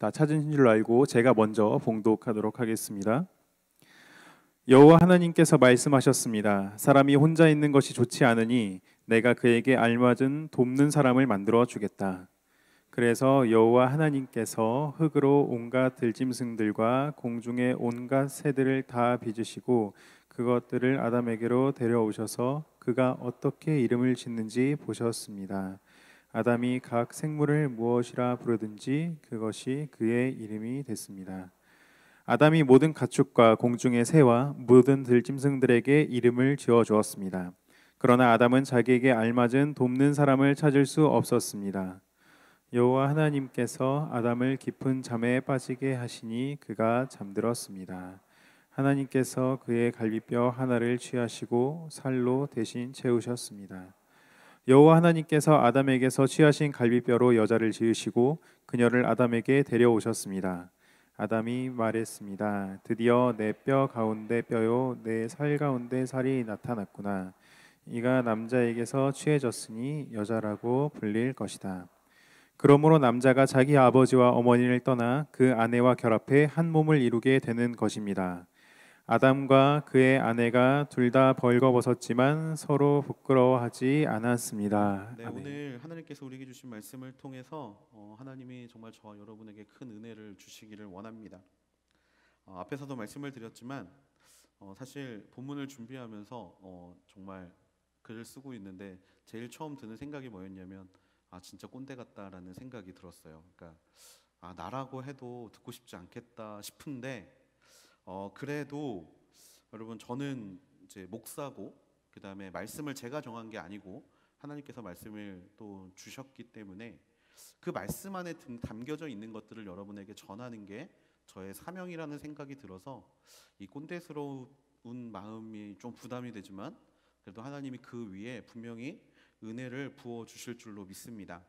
다 찾으신 줄 알고 제가 먼저 봉독하도록 하겠습니다. 여호와 하나님께서 말씀하셨습니다. 사람이 혼자 있는 것이 좋지 않으니 내가 그에게 알맞은 돕는 사람을 만들어 주겠다. 그래서 여호와 하나님께서 흙으로 온갖 들짐승들과 공중의 온갖 새들을 다 빚으시고 그것들을 아담에게로 데려오셔서 그가 어떻게 이름을 짓는지 보셨습니다. 아담이 각 생물을 무엇이라 부르든지 그것이 그의 이름이 됐습니다. 아담이 모든 가축과 공중의 새와 모든 들짐승들에게 이름을 지어 주었습니다. 그러나 아담은 자기에게 알맞은 돕는 사람을 찾을 수 없었습니다. 여호와 하나님께서 아담을 깊은 잠에 빠지게 하시니 그가 잠들었습니다. 하나님께서 그의 갈비뼈 하나를 취하시고 살로 대신 채우셨습니다. 여호와 하나님께서 아담에게서 취하신 갈비뼈로 여자를 지으시고 그녀를 아담에게 데려오셨습니다. 아담이 말했습니다. 드디어 내 뼈 가운데 뼈요 내 살 가운데 살이 나타났구나. 이가 남자에게서 취해졌으니 여자라고 불릴 것이다. 그러므로 남자가 자기 아버지와 어머니를 떠나 그 아내와 결합해 한 몸을 이루게 되는 것입니다. 아담과 그의 아내가 둘 다 벌거벗었지만 서로 부끄러워하지 않았습니다. 네, 아멘. 오늘 하나님께서 우리에게 주신 말씀을 통해서 하나님이 정말 저와 여러분에게 큰 은혜를 주시기를 원합니다. 앞에서도 말씀을 드렸지만 사실 본문을 준비하면서 정말 글을 쓰고 있는데 제일 처음 드는 생각이 뭐였냐면 진짜 꼰대 같다라는 생각이 들었어요. 그러니까 나라고 해도 듣고 싶지 않겠다 싶은데 그래도 여러분 저는 이제 목사고 그 다음에 말씀을 제가 정한 게 아니고 하나님께서 말씀을 또 주셨기 때문에 그 말씀 안에 담겨져 있는 것들을 여러분에게 전하는 게 저의 사명이라는 생각이 들어서 이 꼰대스러운 마음이 좀 부담이 되지만 그래도 하나님이 그 위에 분명히 은혜를 부어 주실 줄로 믿습니다.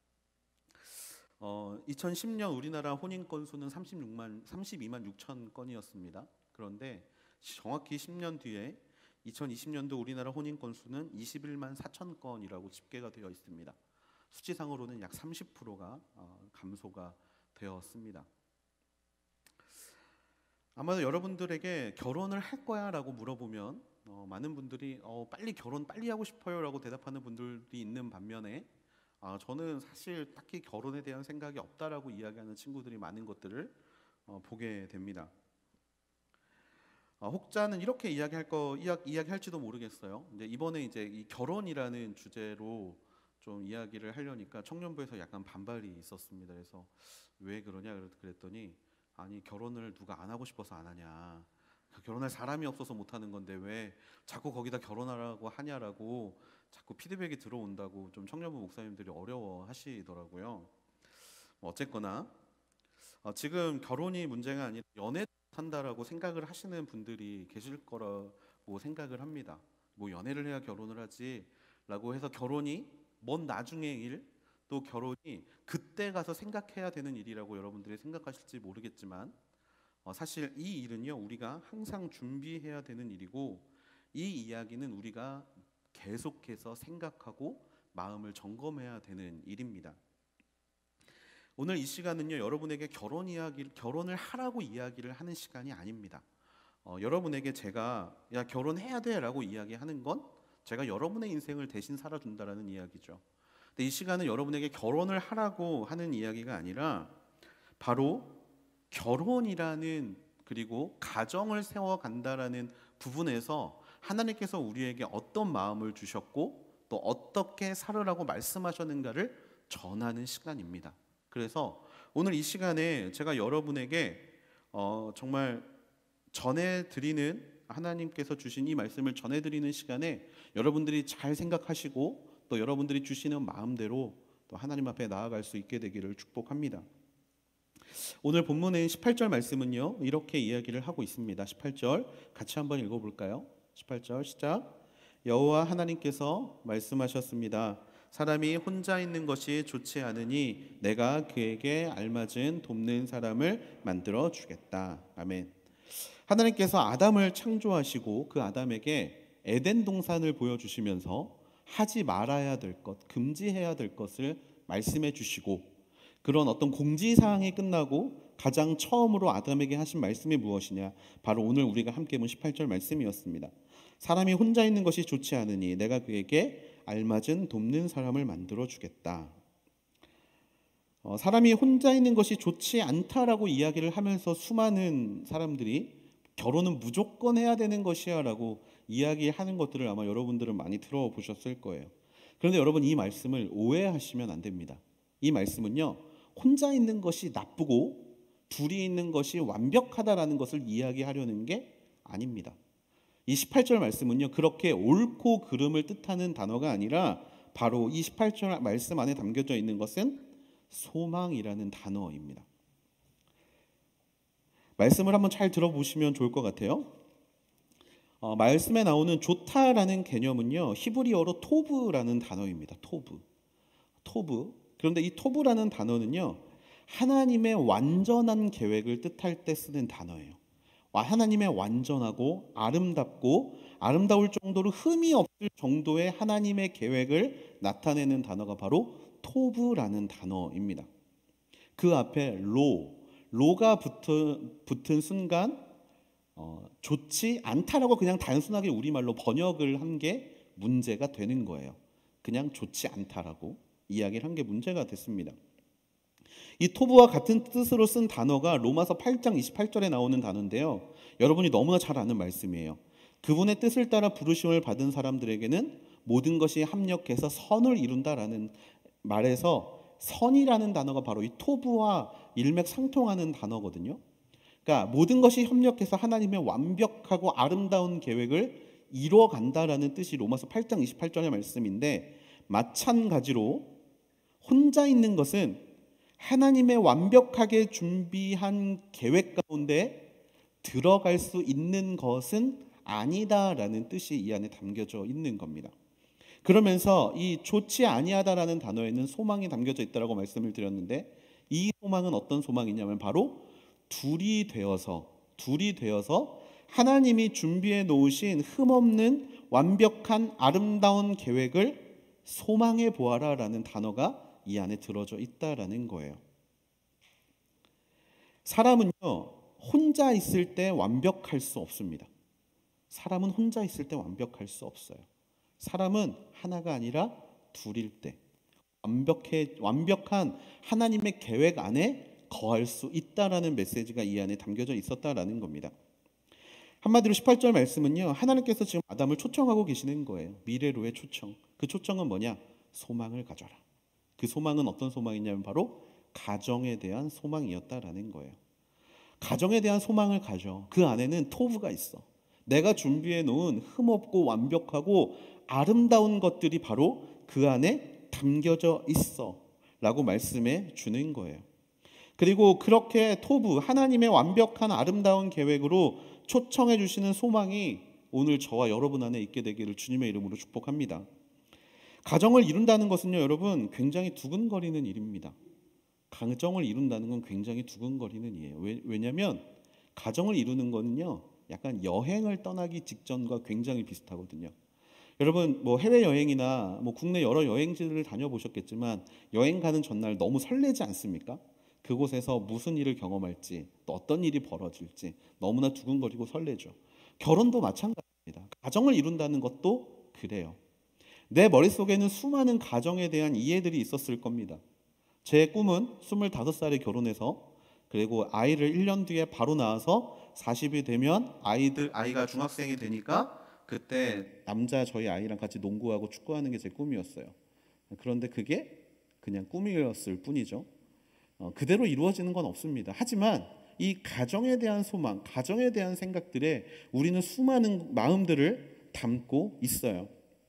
2010년 우리나라 혼인 건수는 32만 6천 건이었습니다. 그런데 정확히 10년 뒤에 2020년도 우리나라 혼인 건수는 21만 4천 건이라고 집계가 되어 있습니다. 수치상으로는 약 30%가 감소가 되었습니다. 아마도 여러분들에게 결혼을 할 거야 라고 물어보면 많은 분들이 빨리 결혼 빨리 하고 싶어요 라고 대답하는 분들이 있는 반면에 저는 사실 딱히 결혼에 대한 생각이 없다라고 이야기하는 친구들이 많은 것들을 보게 됩니다. 혹자는 이렇게 이야기할지도 모르겠어요. 이번에 이 결혼이라는 주제로 좀 이야기를 하려니까 청년부에서 약간 반발이 있었습니다. 그래서 왜 그러냐 그랬더니 아니 결혼을 누가 안 하고 싶어서 안 하냐, 결혼할 사람이 없어서 못 하는 건데 왜 자꾸 거기다 결혼하라고 하냐라고 자꾸 피드백이 들어온다고 좀 청년부 목사님들이 어려워하시더라고요. 어쨌거나 지금 결혼이 문제가 아니라 연애도 한다라고 생각을 하시는 분들이 계실 거라고 생각을 합니다. 뭐 연애를 해야 결혼을 하지라고 해서 결혼이 먼 나중의 일, 또 결혼이 그때 가서 생각해야 되는 일이라고 여러분들이 생각하실지 모르겠지만 사실 이 일은요 우리가 항상 준비해야 되는 일이고 이 이야기는 우리가 계속해서 생각하고 마음을 점검해야 되는 일입니다. 오늘 이 시간은요 여러분에게 결혼을 하라고 이야기를 하는 시간이 아닙니다. 여러분에게 제가 야 결혼해야 돼라고 이야기하는 건 제가 여러분의 인생을 대신 살아준다라는 이야기죠. 근데 이 시간은 여러분에게 결혼을 하라고 하는 이야기가 아니라 바로 결혼이라는 그리고 가정을 세워간다라는 부분에서 하나님께서 우리에게 어떤 마음을 주셨고 또 어떻게 살으라고 말씀하셨는가를 전하는 시간입니다. 그래서 오늘 이 시간에 제가 여러분에게 정말 전해드리는 하나님께서 주신 이 말씀을 전해드리는 시간에 여러분들이 잘 생각하시고 또 여러분들이 주시는 마음대로 또 하나님 앞에 나아갈 수 있게 되기를 축복합니다. 오늘 본문의 18절 말씀은요 이렇게 이야기를 하고 있습니다. 18절 같이 한번 읽어볼까요? 18절 시작. 여호와 하나님께서 말씀하셨습니다. 사람이 혼자 있는 것이 좋지 않으니 내가 그에게 알맞은 돕는 사람을 만들어 주겠다. 아멘. 하나님께서 아담을 창조하시고 그 아담에게 에덴 동산을 보여주시면서 하지 말아야 될 것, 금지해야 될 것을 말씀해 주시고 그런 어떤 공지사항이 끝나고 가장 처음으로 아담에게 하신 말씀이 무엇이냐? 바로 오늘 우리가 함께 본 18절 말씀이었습니다. 사람이 혼자 있는 것이 좋지 않으니 내가 그에게 알맞은 돕는 사람을 만들어 주겠다. 사람이 혼자 있는 것이 좋지 않다라고 이야기를 하면서 수많은 사람들이 결혼은 무조건 해야 되는 것이야 라고 이야기하는 것들을 아마 여러분들은 많이 들어보셨을 거예요. 그런데 여러분, 이 말씀을 오해하시면 안 됩니다. 이 말씀은요, 혼자 있는 것이 나쁘고 둘이 있는 것이 완벽하다라는 것을 이야기하려는 게 아닙니다. 이 18절 말씀은요, 그렇게 옳고 그름을 뜻하는 단어가 아니라 바로 이 18절 말씀 안에 담겨져 있는 것은 소망이라는 단어입니다. 말씀을 한번 잘 들어보시면 좋을 것 같아요. 말씀에 나오는 좋다라는 개념은요, 히브리어로 토브라는 단어입니다. 토브. 그런데 이 토브라는 단어는요, 하나님의 완전한 계획을 뜻할 때 쓰는 단어예요. 하나님의 완전하고 아름답고 아름다울 정도로 흠이 없을 정도의 하나님의 계획을 나타내는 단어가 바로 토브라는 단어입니다. 그 앞에 로가 붙은 순간 좋지 않다라고 그냥 단순하게 우리말로 번역을 한 게 문제가 되는 거예요. 그냥 좋지 않다라고 이야기를 한 게 문제가 됐습니다. 이 토부와 같은 뜻으로 쓴 단어가 로마서 8장 28절에 나오는 단어인데요, 여러분이 너무나 잘 아는 말씀이에요. 그분의 뜻을 따라 부르심을 받은 사람들에게는 모든 것이 합력해서 선을 이룬다라는 말에서 선이라는 단어가 바로 이 토부와 일맥상통하는 단어거든요. 그러니까 모든 것이 협력해서 하나님의 완벽하고 아름다운 계획을 이루어간다라는 뜻이 로마서 8장 28절의 말씀인데, 마찬가지로 혼자 있는 것은 하나님의 완벽하게 준비한 계획 가운데 들어갈 수 있는 것은 아니다라는 뜻이 이 안에 담겨져 있는 겁니다. 그러면서 이 좋지 아니하다라는 단어에는 소망이 담겨져 있다라고 말씀을 드렸는데, 이 소망은 어떤 소망이냐면 바로 둘이 되어서 하나님이 준비해 놓으신 흠없는 완벽한 아름다운 계획을 소망해 보아라라는 단어가 이 안에 들어져 있다라는 거예요. 사람은요, 혼자 있을 때 완벽할 수 없습니다. 사람은 혼자 있을 때 완벽할 수 없어요. 사람은 하나가 아니라 둘일 때 완벽한 하나님의 계획 안에 거할 수 있다라는 메시지가 이 안에 담겨져 있었다라는 겁니다. 한마디로 18절 말씀은요, 하나님께서 지금 아담을 초청하고 계시는 거예요. 미래로의 초청. 그 초청은 뭐냐? 소망을 가져라. 그 소망은 어떤 소망이냐면 바로 가정에 대한 소망이었다라는 거예요. 가정에 대한 소망을 가져. 그 안에는 토부가 있어. 내가 준비해 놓은 흠없고 완벽하고 아름다운 것들이 바로 그 안에 담겨져 있어 라고 말씀해 주는 거예요. 그리고 그렇게 토부, 하나님의 완벽한 아름다운 계획으로 초청해 주시는 소망이 오늘 저와 여러분 안에 있게 되기를 주님의 이름으로 축복합니다. 가정을 이룬다는 것은요, 여러분, 굉장히 두근거리는 일입니다. 가정을 이룬다는 건 굉장히 두근거리는 일이에요. 왜냐하면 가정을 이루는 거는요, 약간 여행을 떠나기 직전과 굉장히 비슷하거든요. 여러분, 뭐 해외 여행이나 뭐 국내 여러 여행지를 다녀보셨겠지만 여행 가는 전날 너무 설레지 않습니까? 그곳에서 무슨 일을 경험할지, 또 어떤 일이 벌어질지 너무나 두근거리고 설레죠. 결혼도 마찬가지입니다. 가정을 이룬다는 것도 그래요. 내 머릿속에는 수많은 가정에 대한 이해들이 있었을 겁니다. 제 꿈은 25살에 결혼해서 그리고 아이를 1년 뒤에 바로 낳아서 40이 되면 아이가 중학생이 되니까 그때 남자 저희 아이랑 같이 농구하고 축구하는 게 제 꿈이었어요. 그런데 그게 그냥 꿈이었을 뿐이죠. 그대로 이루어지는 건 없습니다. 하지만 이 가정에 대한 소망, 가정에 대한 생각들에 우리는 수많은 마음들을 담고 있어요.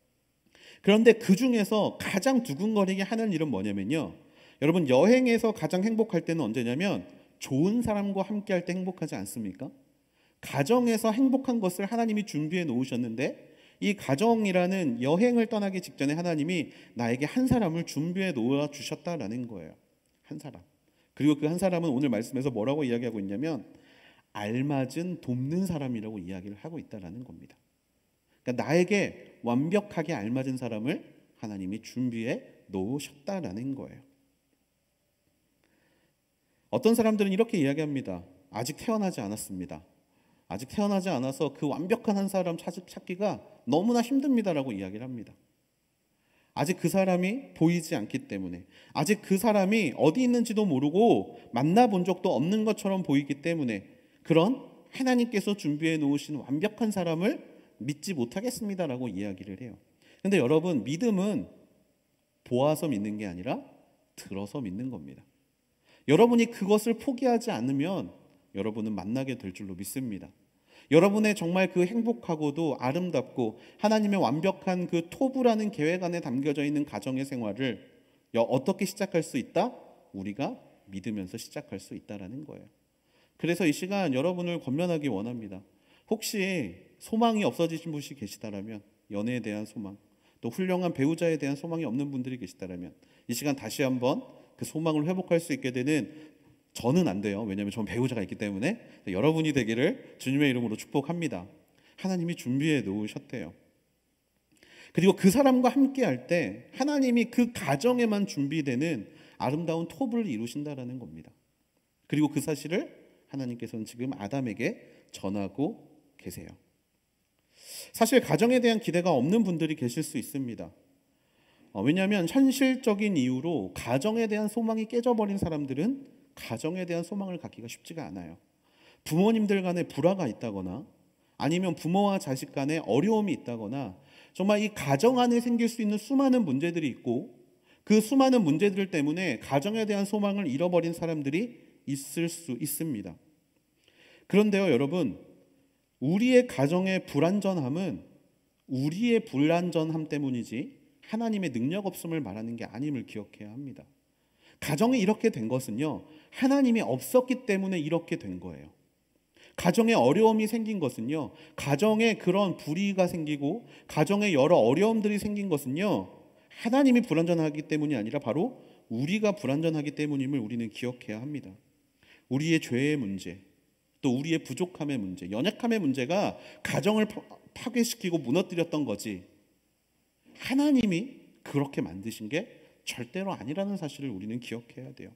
그런데 그 중에서 가장 두근거리게 하는 일은 뭐냐면요, 여러분, 여행에서 가장 행복할 때는 언제냐면 좋은 사람과 함께 할 때 행복하지 않습니까? 가정에서 행복한 것을 하나님이 준비해 놓으셨는데, 이 가정이라는 여행을 떠나기 직전에 하나님이 나에게 한 사람을 준비해 놓아 주셨다라는 거예요. 한 사람. 그리고 그 한 사람은 오늘 말씀에서 뭐라고 이야기하고 있냐면 알맞은 돕는 사람이라고 이야기를 하고 있다라는 겁니다. 그러니까 나에게 완벽하게 알맞은 사람을 하나님이 준비해 놓으셨다라는 거예요. 어떤 사람들은 이렇게 이야기합니다. 아직 태어나지 않았습니다. 아직 태어나지 않아서 그 완벽한 한 사람 찾기가 너무나 힘듭니다라고 이야기를 합니다. 아직 그 사람이 보이지 않기 때문에, 아직 그 사람이 어디 있는지도 모르고 만나본 적도 없는 것처럼 보이기 때문에 그런 하나님께서 준비해 놓으신 완벽한 사람을 믿지 못하겠습니다라고 이야기를 해요. 근데 여러분, 믿음은 보아서 믿는 게 아니라 들어서 믿는 겁니다. 여러분이 그것을 포기하지 않으면 여러분은 만나게 될 줄로 믿습니다. 여러분의 정말 그 행복하고도 아름답고 하나님의 완벽한 그 토부라는 계획 안에 담겨져 있는 가정의 생활을 어떻게 시작할 수 있다? 우리가 믿으면서 시작할 수 있다라는 거예요. 그래서 이 시간 여러분을 권면하기 원합니다. 혹시 소망이 없어지신 분이 계시다라면, 연애에 대한 소망, 또 훌륭한 배우자에 대한 소망이 없는 분들이 계시다라면 이 시간 다시 한번 그 소망을 회복할 수 있게 되는, 저는 안 돼요. 왜냐하면 저는 배우자가 있기 때문에, 여러분이 되기를 주님의 이름으로 축복합니다. 하나님이 준비해 놓으셨대요. 그리고 그 사람과 함께 할 때 하나님이 그 가정에만 준비되는 아름다운 토부를 이루신다라는 겁니다. 그리고 그 사실을 하나님께서는 지금 아담에게 전하고 계세요. 사실 가정에 대한 기대가 없는 분들이 계실 수 있습니다. 왜냐하면 현실적인 이유로 가정에 대한 소망이 깨져버린 사람들은 가정에 대한 소망을 갖기가 쉽지가 않아요. 부모님들 간에 불화가 있다거나 아니면 부모와 자식 간에 어려움이 있다거나 정말 이 가정 안에 생길 수 있는 수많은 문제들이 있고, 그 수많은 문제들 때문에 가정에 대한 소망을 잃어버린 사람들이 있을 수 있습니다. 그런데요, 여러분, 우리의 가정의 불안전함은 우리의 불안전함 때문이지 하나님의 능력 없음을 말하는 게 아님을 기억해야 합니다. 가정이 이렇게 된 것은요, 하나님이 없었기 때문에 이렇게 된 거예요. 가정에 어려움이 생긴 것은요, 가정에 그런 불의가 생기고 가정에 여러 어려움들이 생긴 것은요, 하나님이 불완전하기 때문이 아니라 바로 우리가 불완전하기 때문임을 우리는 기억해야 합니다. 우리의 죄의 문제, 또 우리의 부족함의 문제, 연약함의 문제가 가정을 파괴시키고 무너뜨렸던 거지, 하나님이 그렇게 만드신 게 절대로 아니라는 사실을 우리는 기억해야 돼요.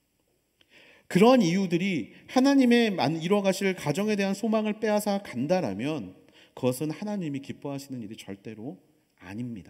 그런 이유들이 하나님의 이뤄가실 가정에 대한 소망을 빼앗아 간다라면 그것은 하나님이 기뻐하시는 일이 절대로 아닙니다.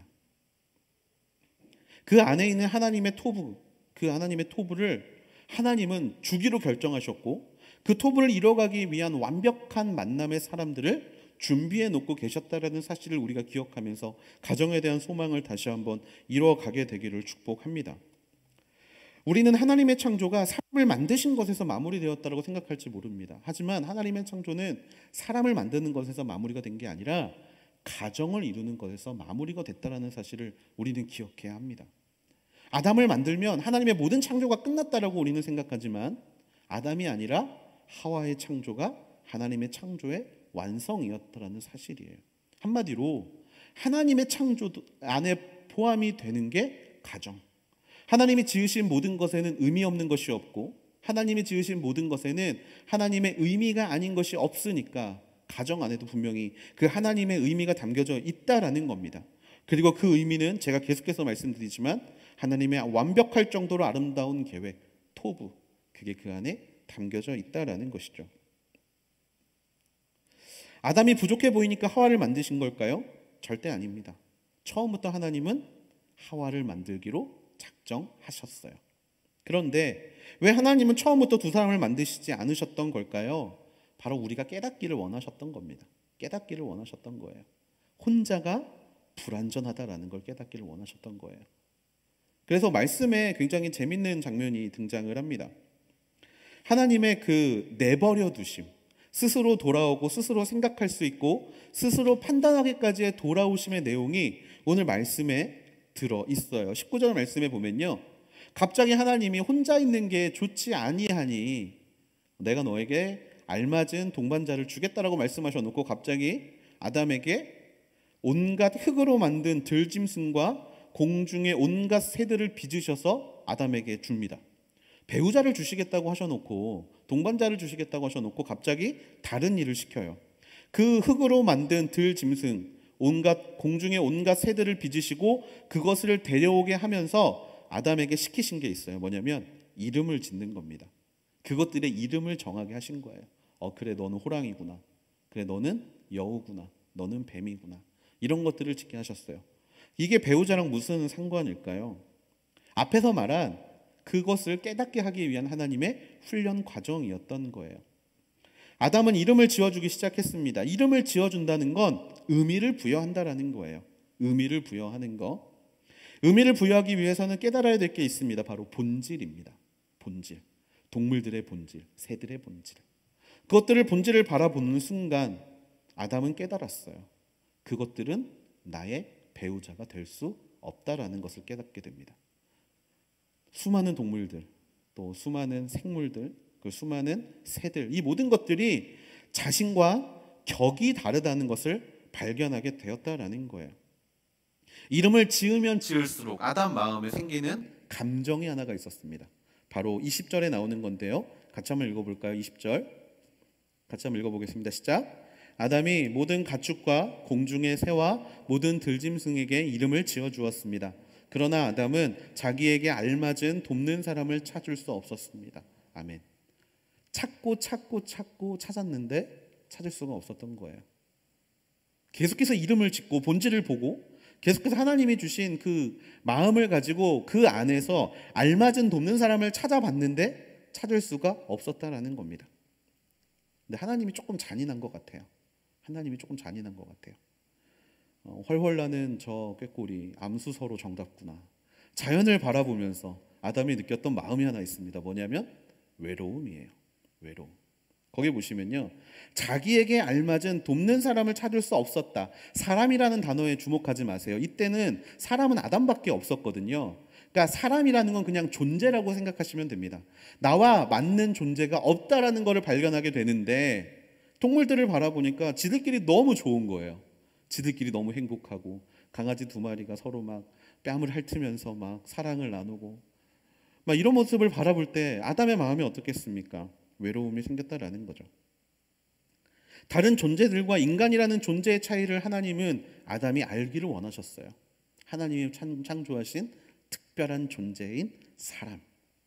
그 안에 있는 하나님의 토부, 그 하나님의 토부를 하나님은 주기로 결정하셨고, 그 토부를 이뤄가기 위한 완벽한 만남의 사람들을 준비해 놓고 계셨다라는 사실을 우리가 기억하면서 가정에 대한 소망을 다시 한번 이뤄가게 되기를 축복합니다. 우리는 하나님의 창조가 사람을 만드신 것에서 마무리되었다고 생각할지 모릅니다. 하지만 하나님의 창조는 사람을 만드는 것에서 마무리가 된 게 아니라 가정을 이루는 것에서 마무리가 됐다는 사실을 우리는 기억해야 합니다. 아담을 만들면 하나님의 모든 창조가 끝났다라고 우리는 생각하지만 아담이 아니라 하와의 창조가 하나님의 창조의 완성이었다라는 사실이에요. 한마디로 하나님의 창조 안에 포함이 되는 게 가정. 하나님이 지으신 모든 것에는 의미 없는 것이 없고, 하나님이 지으신 모든 것에는 하나님의 의미가 아닌 것이 없으니까 가정 안에도 분명히 그 하나님의 의미가 담겨져 있다라는 겁니다. 그리고 그 의미는 제가 계속해서 말씀드리지만 하나님의 완벽할 정도로 아름다운 계획, 토부, 그게 그 안에 담겨져 있다라는 것이죠. 아담이 부족해 보이니까 하와를 만드신 걸까요? 절대 아닙니다. 처음부터 하나님은 하와를 만들기로 작정하셨어요. 그런데 왜 하나님은 처음부터 두 사람을 만드시지 않으셨던 걸까요? 바로 우리가 깨닫기를 원하셨던 겁니다. 깨닫기를 원하셨던 거예요. 혼자가 불완전하다라는 걸 깨닫기를 원하셨던 거예요. 그래서 말씀에 굉장히 재밌는 장면이 등장을 합니다. 하나님의 그 내버려 두심, 스스로 돌아오고 스스로 생각할 수 있고 스스로 판단하기까지의 돌아오심의 내용이 오늘 말씀에 들어 있어요. 19절 말씀에 보면요, 갑자기 하나님이 혼자 있는 게 좋지 아니하니 내가 너에게 알맞은 동반자를 주겠다라고 말씀하셔놓고 갑자기 아담에게 온갖 흙으로 만든 들짐승과 공중의 온갖 새들을 빚으셔서 아담에게 줍니다. 배우자를 주시겠다고 하셔놓고, 동반자를 주시겠다고 하셔놓고 갑자기 다른 일을 시켜요. 그 흙으로 만든 들짐승, 온갖 공중의 온갖 새들을 빚으시고 그것을 데려오게 하면서 아담에게 시키신 게 있어요. 뭐냐면 이름을 짓는 겁니다. 그것들의 이름을 정하게 하신 거예요. 그래, 너는 호랑이구나. 그래, 너는 여우구나. 너는 뱀이구나. 이런 것들을 짓게 하셨어요. 이게 배우자랑 무슨 상관일까요? 앞에서 말한 그것을 깨닫게 하기 위한 하나님의 훈련 과정이었던 거예요. 아담은 이름을 지어주기 시작했습니다. 이름을 지어준다는 건 의미를 부여한다라는 거예요. 의미를 부여하는 거. 의미를 부여하기 위해서는 깨달아야 될 게 있습니다. 바로 본질입니다. 본질. 동물들의 본질, 새들의 본질. 그것들을 본질을 바라보는 순간 아담은 깨달았어요. 그것들은 나의 배우자가 될 수 없다라는 것을 깨닫게 됩니다. 수많은 동물들, 또 수많은 생물들, 그 수많은 새들, 이 모든 것들이 자신과 격이 다르다는 것을 발견하게 되었다라는 거예요. 이름을 지으면 지을수록 아담 마음에 생기는 감정이 하나가 있었습니다. 바로 20절에 나오는 건데요. 같이 한번 읽어볼까요? 20절 같이 한번 읽어보겠습니다. 시작. 아담이 모든 가축과 공중의 새와 모든 들짐승에게 이름을 지어주었습니다. 그러나 아담은 자기에게 알맞은 돕는 사람을 찾을 수 없었습니다. 아멘. 찾고 찾았는데 찾을 수가 없었던 거예요. 계속해서 이름을 짓고 본질을 보고 계속해서 하나님이 주신 그 마음을 가지고 그 안에서 알맞은 돕는 사람을 찾아봤는데 찾을 수가 없었다라는 겁니다. 근데 하나님이 조금 잔인한 것 같아요. 하나님이 조금 잔인한 것 같아요. 훨훨 나는 저 꾀꼬리 암수 서로 정답구나. 자연을 바라보면서 아담이 느꼈던 마음이 하나 있습니다. 뭐냐면 외로움이에요. 외로움. 거기 보시면요, 자기에게 알맞은 돕는 사람을 찾을 수 없었다. 사람이라는 단어에 주목하지 마세요. 이때는 사람은 아담밖에 없었거든요. 그러니까 사람이라는 건 그냥 존재라고 생각하시면 됩니다. 나와 맞는 존재가 없다라는 것을 발견하게 되는데, 동물들을 바라보니까 지들끼리 너무 좋은 거예요. 지들끼리 너무 행복하고, 강아지 2마리가 서로 막 뺨을 핥으면서 막 사랑을 나누고 막 이런 모습을 바라볼 때 아담의 마음이 어떻겠습니까? 외로움이 생겼다라는 거죠. 다른 존재들과 인간이라는 존재의 차이를 하나님은 아담이 알기를 원하셨어요. 하나님이 창조하신 특별한 존재인 사람.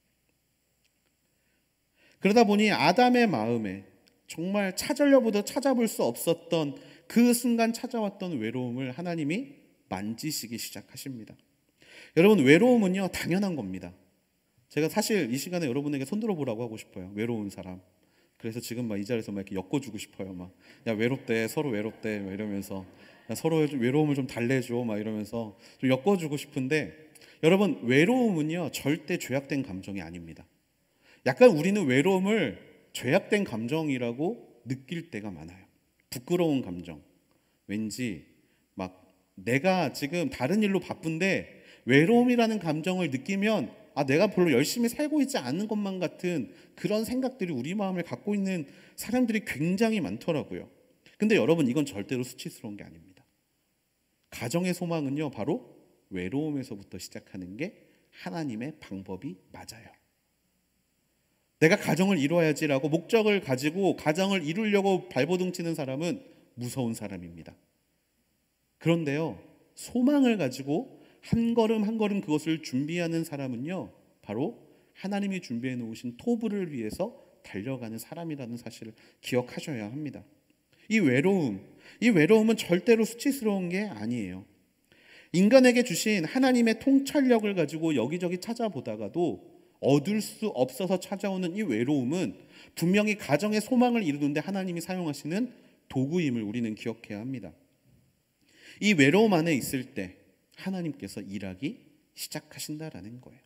그러다 보니 아담의 마음에 정말 찾으려고도 찾아볼 수 없었던 그 순간 찾아왔던 외로움을 하나님이 만지시기 시작하십니다. 여러분, 외로움은요 당연한 겁니다. 제가 사실 이 시간에 여러분에게 손들어 보라고 하고 싶어요. 외로운 사람. 그래서 지금 막 이 자리에서 막 이렇게 엮어주고 싶어요. 막, 야, 외롭대, 서로 외롭대, 막 이러면서, 야, 서로 외로움을 좀 달래줘, 막 이러면서 좀 엮어주고 싶은데, 여러분, 외로움은요 절대 죄악된 감정이 아닙니다. 약간 우리는 외로움을 죄악된 감정이라고 느낄 때가 많아요. 부끄러운 감정. 왠지 막 내가 지금 다른 일로 바쁜데 외로움이라는 감정을 느끼면 내가 별로 열심히 살고 있지 않은 것만 같은 그런 생각들이 우리 마음을 갖고 있는 사람들이 굉장히 많더라고요. 근데 여러분, 이건 절대로 수치스러운 게 아닙니다. 가정의 소망은요 바로 외로움에서부터 시작하는 게 하나님의 방법이 맞아요. 내가 가정을 이루어야지라고 목적을 가지고 가정을 이루려고 발버둥 치는 사람은 무서운 사람입니다. 그런데요, 소망을 가지고 한 걸음 한 걸음 그것을 준비하는 사람은요 바로 하나님이 준비해 놓으신 토부를 위해서 달려가는 사람이라는 사실을 기억하셔야 합니다. 이 외로움은 절대로 수치스러운 게 아니에요. 인간에게 주신 하나님의 통찰력을 가지고 여기저기 찾아보다가도 얻을 수 없어서 찾아오는 이 외로움은 분명히 가정의 소망을 이루는데 하나님이 사용하시는 도구임을 우리는 기억해야 합니다. 이 외로움 안에 있을 때 하나님께서 일하기 시작하신다라는 거예요.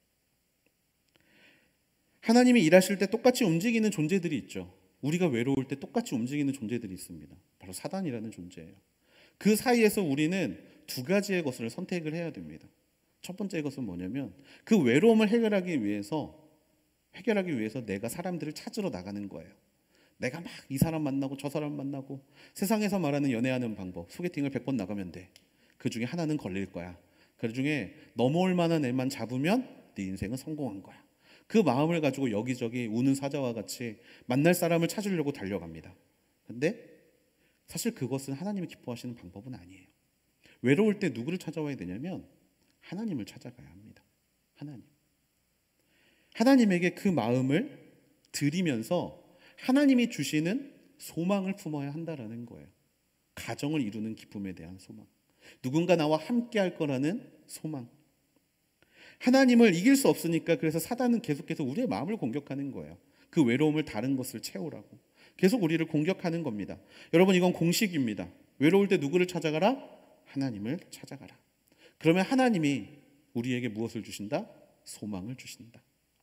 하나님이 일하실 때 똑같이 움직이는 존재들이 있죠. 우리가 외로울 때 똑같이 움직이는 존재들이 있습니다. 바로 사단이라는 존재예요. 그 사이에서 우리는 2가지의 것을 선택을 해야 됩니다. 첫 번째 것은 뭐냐면 그 외로움을 해결하기 위해서 내가 사람들을 찾으러 나가는 거예요. 내가 막 이 사람 만나고 저 사람 만나고, 세상에서 말하는 연애하는 방법, 소개팅을 100번 나가면 돼. 그 중에 하나는 걸릴 거야. 그 중에 넘어올 만한 애만 잡으면 네 인생은 성공한 거야. 그 마음을 가지고 여기저기 우는 사자와 같이 만날 사람을 찾으려고 달려갑니다. 근데 사실 그것은 하나님이 기뻐하시는 방법은 아니에요. 외로울 때 누구를 찾아와야 되냐면 하나님을 찾아가야 합니다. 하나님에게 그 마음을 드리면서 하나님이 주시는 소망을 품어야 한다라는 거예요. 가정을 이루는 기쁨에 대한 소망, 누군가 나와 함께 할 거라는 소망. 하나님을 이길 수 없으니까 그래서 사단은 계속해서 우리의 마음을 공격하는 거예요. 그 외로움을 다른 것을 채우라고 계속 우리를 공격하는 겁니다. 여러분, 이건 공식입니다. 외로울 때 누구를 찾아가라? 하나님을 찾아가라. 그러면 하나님이 우리에게 무엇을 주신다? 소망을 주신다.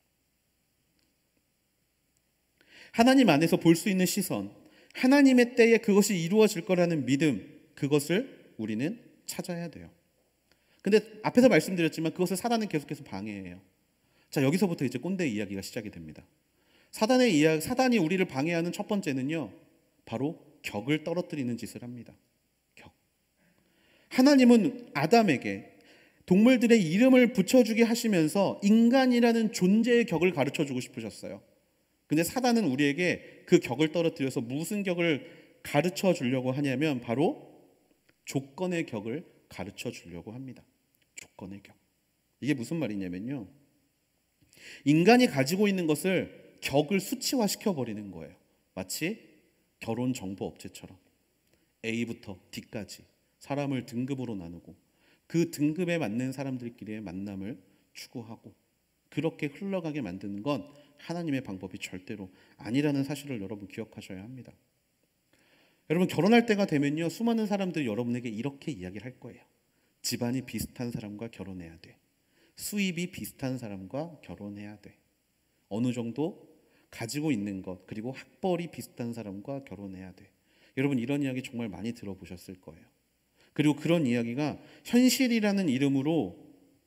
하나님 안에서 볼 수 있는 시선, 하나님의 때에 그것이 이루어질 거라는 믿음, 그것을 우리는 찾아야 돼요. 근데 앞에서 말씀드렸지만 그것을 사단은 계속해서 방해해요. 자, 여기서부터 이제 꼰대 이야기가 시작이 됩니다. 사단이 우리를 방해하는 첫 번째는요, 바로 격을 떨어뜨리는 짓을 합니다. 격. 하나님은 아담에게 동물들의 이름을 붙여주게 하시면서 인간이라는 존재의 격을 가르쳐주고 싶으셨어요. 근데 사단은 우리에게 그 격을 떨어뜨려서 무슨 격을 가르쳐 주려고 하냐면 바로 조건의 격을 가르쳐 주려고 합니다. 조건의 격. 이게 무슨 말이냐면요, 인간이 가지고 있는 것을 격을 수치화시켜 버리는 거예요. 마치 결혼 정보 업체처럼 A부터 D까지 사람을 등급으로 나누고 그 등급에 맞는 사람들끼리의 만남을 추구하고 그렇게 흘러가게 만드는 건 하나님의 방법이 절대로 아니라는 사실을 여러분 기억하셔야 합니다. 여러분, 결혼할 때가 되면요, 수많은 사람들이 여러분에게 이렇게 이야기를 할 거예요. 집안이 비슷한 사람과 결혼해야 돼. 수입이 비슷한 사람과 결혼해야 돼. 어느 정도 가지고 있는 것, 그리고 학벌이 비슷한 사람과 결혼해야 돼. 여러분, 이런 이야기 정말 많이 들어보셨을 거예요. 그리고 그런 이야기가 현실이라는 이름으로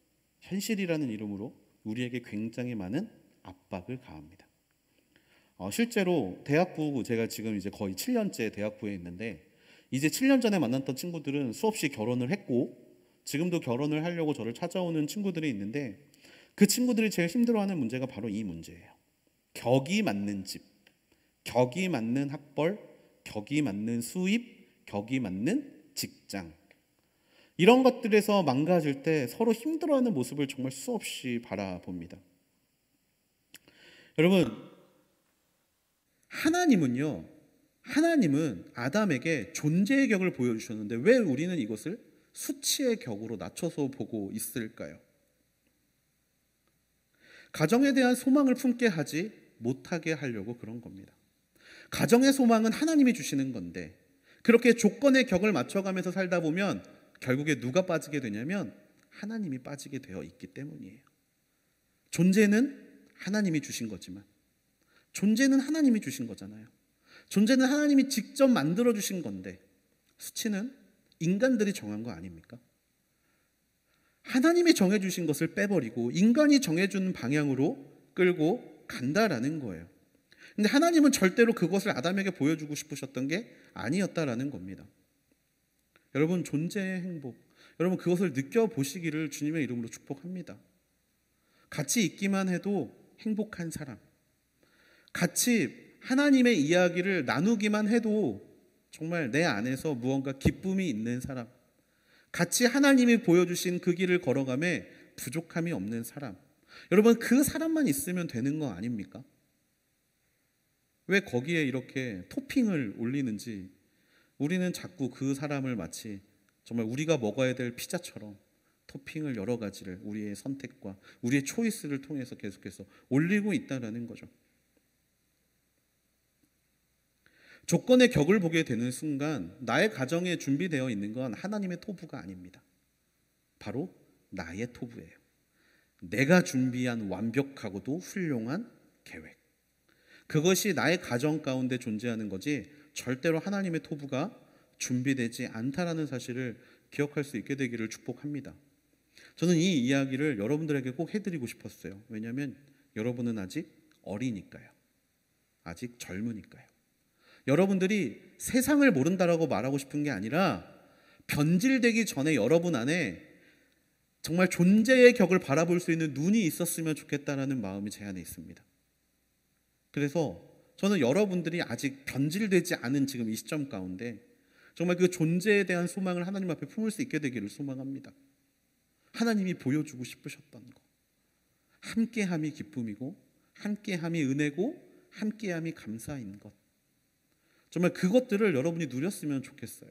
우리에게 굉장히 많은 압박을 가합니다. 실제로 대학부, 제가 지금 이제 거의 7년째 대학부에 있는데, 이제 7년 전에 만났던 친구들은 수없이 결혼을 했고 지금도 결혼을 하려고 저를 찾아오는 친구들이 있는데, 그 친구들이 제일 힘들어하는 문제가 바로 이 문제예요. 격이 맞는 집, 격이 맞는 학벌, 격이 맞는 수입, 격이 맞는 직장, 이런 것들에서 망가질 때 서로 힘들어하는 모습을 정말 수없이 바라봅니다. 여러분, 하나님은 아담에게 존재의 격을 보여주셨는데 왜 우리는 이것을 수치의 격으로 낮춰서 보고 있을까요? 가정에 대한 소망을 품게 하지 못하게 하려고 그런 겁니다. 가정의 소망은 하나님이 주시는 건데, 그렇게 조건의 격을 맞춰가면서 살다 보면 결국에 누가 빠지게 되냐면 하나님이 빠지게 되어 있기 때문이에요. 존재는 하나님이 주신 거지만, 존재는 하나님이 주신 거잖아요. 존재는 하나님이 직접 만들어 주신 건데, 수치는 인간들이 정한 거 아닙니까? 하나님이 정해주신 것을 빼버리고 인간이 정해준 방향으로 끌고 간다라는 거예요. 근데 하나님은 절대로 그것을 아담에게 보여주고 싶으셨던 게 아니었다라는 겁니다. 여러분, 존재의 행복, 여러분 그것을 느껴보시기를 주님의 이름으로 축복합니다. 같이 있기만 해도 행복한 사람, 같이 하나님의 이야기를 나누기만 해도 정말 내 안에서 무언가 기쁨이 있는 사람, 같이 하나님이 보여주신 그 길을 걸어가며 부족함이 없는 사람, 여러분 그 사람만 있으면 되는 거 아닙니까? 왜 거기에 이렇게 토핑을 올리는지, 우리는 자꾸 그 사람을 마치 정말 우리가 먹어야 될 피자처럼 토핑을 여러 가지를 우리의 선택과 우리의 초이스를 통해서 계속해서 올리고 있다는 거죠. 조건의 격을 보게 되는 순간 나의 가정에 준비되어 있는 건 하나님의 토부가 아닙니다. 바로 나의 토부예요. 내가 준비한 완벽하고도 훌륭한 계획, 그것이 나의 가정 가운데 존재하는 거지 절대로 하나님의 토부가 준비되지 않다라는 사실을 기억할 수 있게 되기를 축복합니다. 저는 이 이야기를 여러분들에게 꼭 해드리고 싶었어요. 왜냐하면 여러분은 아직 어리니까요. 아직 젊으니까요. 여러분들이 세상을 모른다라고 말하고 싶은 게 아니라 변질되기 전에 여러분 안에 정말 존재의 격을 바라볼 수 있는 눈이 있었으면 좋겠다라는 마음이 제 안에 있습니다. 그래서 저는 여러분들이 아직 변질되지 않은 지금 이 시점 가운데 정말 그 존재에 대한 소망을 하나님 앞에 품을 수 있게 되기를 소망합니다. 하나님이 보여주고 싶으셨던 거, 함께함이 기쁨이고 함께함이 은혜고 함께함이 감사인 것. 정말 그것들을 여러분이 누렸으면 좋겠어요.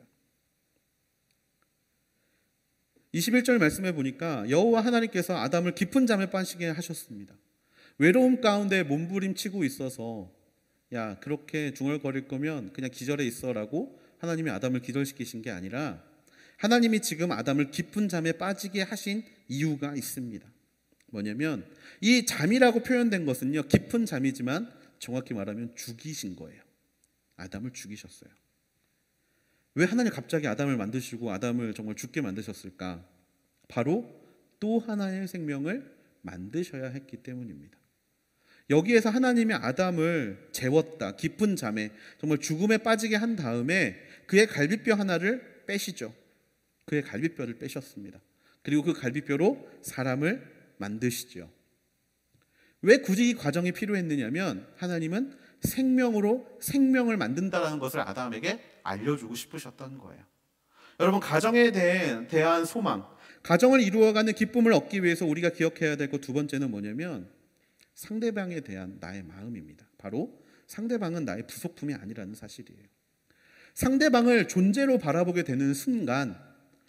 21절 말씀해 보니까 여호와 하나님께서 아담을 깊은 잠에 빠지게 하셨습니다. 외로움 가운데 몸부림치고 있어서 야 그렇게 중얼거릴 거면 그냥 기절해 있어라고 하나님이 아담을 기절시키신 게 아니라 하나님이 지금 아담을 깊은 잠에 빠지게 하신 이유가 있습니다. 뭐냐면 이 잠이라고 표현된 것은요 깊은 잠이지만 정확히 말하면 죽이신 거예요. 아담을 죽이셨어요. 왜 하나님 갑자기 아담을 만드시고 아담을 정말 죽게 만드셨을까? 바로 또 하나의 생명을 만드셔야 했기 때문입니다. 여기에서 하나님이 아담을 재웠다. 깊은 잠에 정말 죽음에 빠지게 한 다음에 그의 갈비뼈 하나를 빼시죠. 그의 갈비뼈를 빼셨습니다. 그리고 그 갈비뼈로 사람을 만드시죠. 왜 굳이 이 과정이 필요했느냐면 하나님은 생명으로 생명을 만든다라는 것을 아담에게 알려주고 싶으셨던 거예요. 여러분 가정에 대한 소망, 가정을 이루어가는 기쁨을 얻기 위해서 우리가 기억해야 될 것 두 번째는 뭐냐면 상대방에 대한 나의 마음입니다. 바로 상대방은 나의 부속품이 아니라는 사실이에요. 상대방을 존재로 바라보게 되는 순간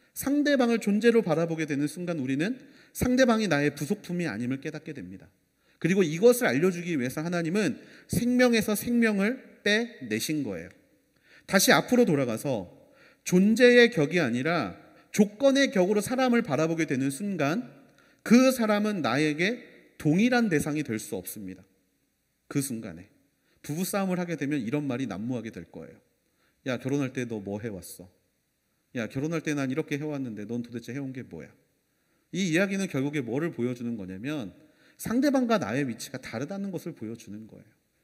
우리는 상대방이 나의 부속품이 아님을 깨닫게 됩니다. 그리고 이것을 알려주기 위해서 하나님은 생명에서 생명을 빼내신 거예요. 다시 앞으로 돌아가서 존재의 격이 아니라 조건의 격으로 사람을 바라보게 되는 순간 그 사람은 나에게 동일한 대상이 될 수 없습니다. 그 순간에 부부싸움을 하게 되면 이런 말이 난무하게 될 거예요. 야 결혼할 때 너 뭐 해왔어? 야 결혼할 때 난 이렇게 해왔는데 넌 도대체 해온 게 뭐야? 이 이야기는 결국에 뭐를 보여주는 거냐면 상대방과 나의 위치가 다르다는 것을 보여주는 거예요.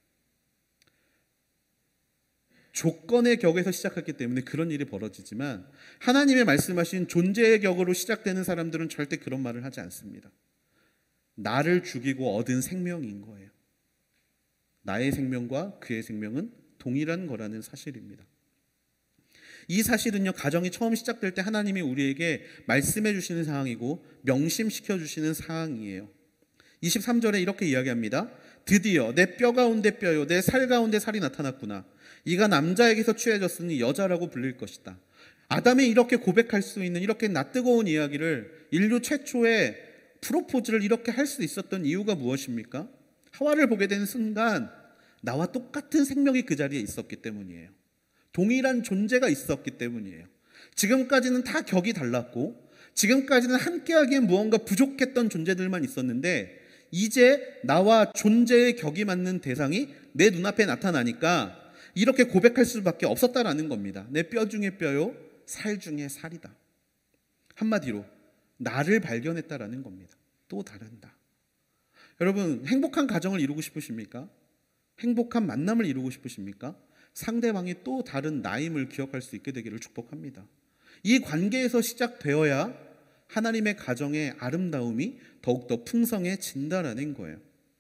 조건의 격에서 시작했기 때문에 그런 일이 벌어지지만 하나님의 말씀하신 존재의 격으로 시작되는 사람들은 절대 그런 말을 하지 않습니다. 나를 죽이고 얻은 생명인 거예요. 나의 생명과 그의 생명은 동일한 거라는 사실입니다. 이 사실은요 가정이 처음 시작될 때 하나님이 우리에게 말씀해 주시는 사항이고 명심시켜 주시는 사항이에요. 23절에 이렇게 이야기합니다. 드디어 내 뼈 가운데 뼈요 내 살 가운데 살이 나타났구나. 이가 남자에게서 취해졌으니 여자라고 불릴 것이다. 아담이 이렇게 고백할 수 있는 이렇게 낯뜨거운 이야기를 인류 최초의 프로포즈를 이렇게 할 수 있었던 이유가 무엇입니까? 하와를 보게 되는 순간 나와 똑같은 생명이 그 자리에 있었기 때문이에요. 동일한 존재가 있었기 때문이에요. 지금까지는 다 격이 달랐고 지금까지는 함께하기엔 무언가 부족했던 존재들만 있었는데 이제 나와 존재의 격이 맞는 대상이 내 눈앞에 나타나니까 이렇게 고백할 수밖에 없었다라는 겁니다. 내 뼈 중에 뼈요 살 중에 살이다. 한마디로 나를 발견했다라는 겁니다. 또 다른다. 여러분 행복한 가정을 이루고 싶으십니까? 행복한 만남을 이루고 싶으십니까? 상대방이 또 다른 나임을 기억할 수 있게 되기를 축복합니다. 이 관계에서 시작되어야 하나님의 가정의 아름다움이 더욱더 풍성해진다라는 거예요.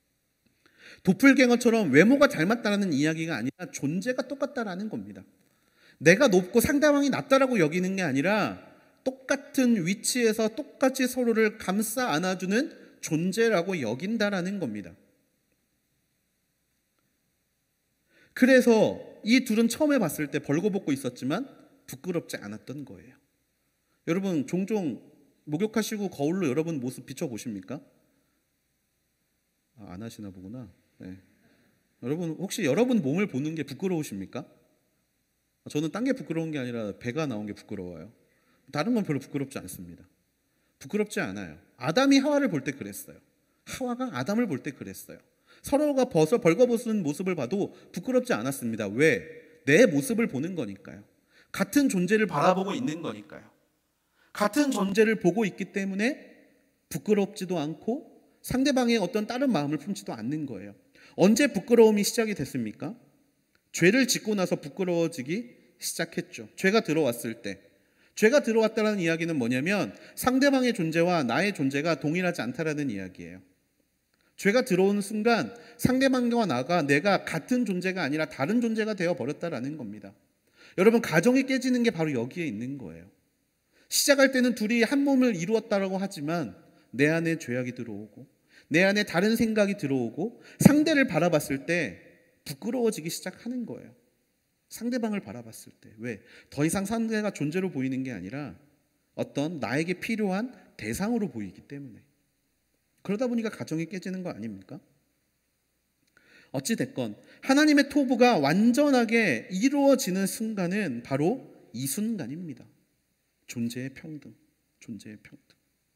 도플갱어처럼 외모가 닮았다라는 이야기가 아니라 존재가 똑같다라는 겁니다. 내가 높고 상대방이 낮다라고 여기는 게 아니라 똑같은 위치에서 똑같이 서로를 감싸 안아주는 존재라고 여긴다라는 겁니다. 그래서 이 둘은 처음에 봤을 때 벌거벗고 있었지만 부끄럽지 않았던 거예요. 여러분 종종 목욕하시고 거울로 여러분 모습 비춰보십니까? 안 하시나 보구나. 네. 여러분 혹시 여러분 몸을 보는 게 부끄러우십니까? 저는 딴 게 부끄러운 게 아니라 배가 나온 게 부끄러워요. 다른 건 별로 부끄럽지 않습니다. 부끄럽지 않아요. 아담이 하와를 볼 때 그랬어요. 하와가 아담을 볼 때 그랬어요. 서로가 벌거벗은 모습을 봐도 부끄럽지 않았습니다. 왜? 내 모습을 보는 거니까요. 같은 존재를 바라보고 있는 거니까요. 같은 존재를 보고 있기 때문에 부끄럽지도 않고 상대방의 어떤 다른 마음을 품지도 않는 거예요. 언제 부끄러움이 시작이 됐습니까? 죄를 짓고 나서 부끄러워지기 시작했죠. 죄가 들어왔을 때. 죄가 들어왔다는 이야기는 뭐냐면 상대방의 존재와 나의 존재가 동일하지 않다라는 이야기예요. 죄가 들어오는 순간 상대방과 나가 내가 같은 존재가 아니라 다른 존재가 되어버렸다라는 겁니다. 여러분 가정이 깨지는 게 바로 여기에 있는 거예요. 시작할 때는 둘이 한 몸을 이루었다라고 하지만 내 안에 죄악이 들어오고 내 안에 다른 생각이 들어오고 상대를 바라봤을 때 부끄러워지기 시작하는 거예요. 상대방을 바라봤을 때. 왜? 더 이상 상대가 존재로 보이는 게 아니라 어떤 나에게 필요한 대상으로 보이기 때문에. 그러다 보니까 가정이 깨지는 거 아닙니까? 어찌됐건 하나님의 토부가 완전하게 이루어지는 순간은 바로 이 순간입니다. 존재의 평등. 존재의 평등.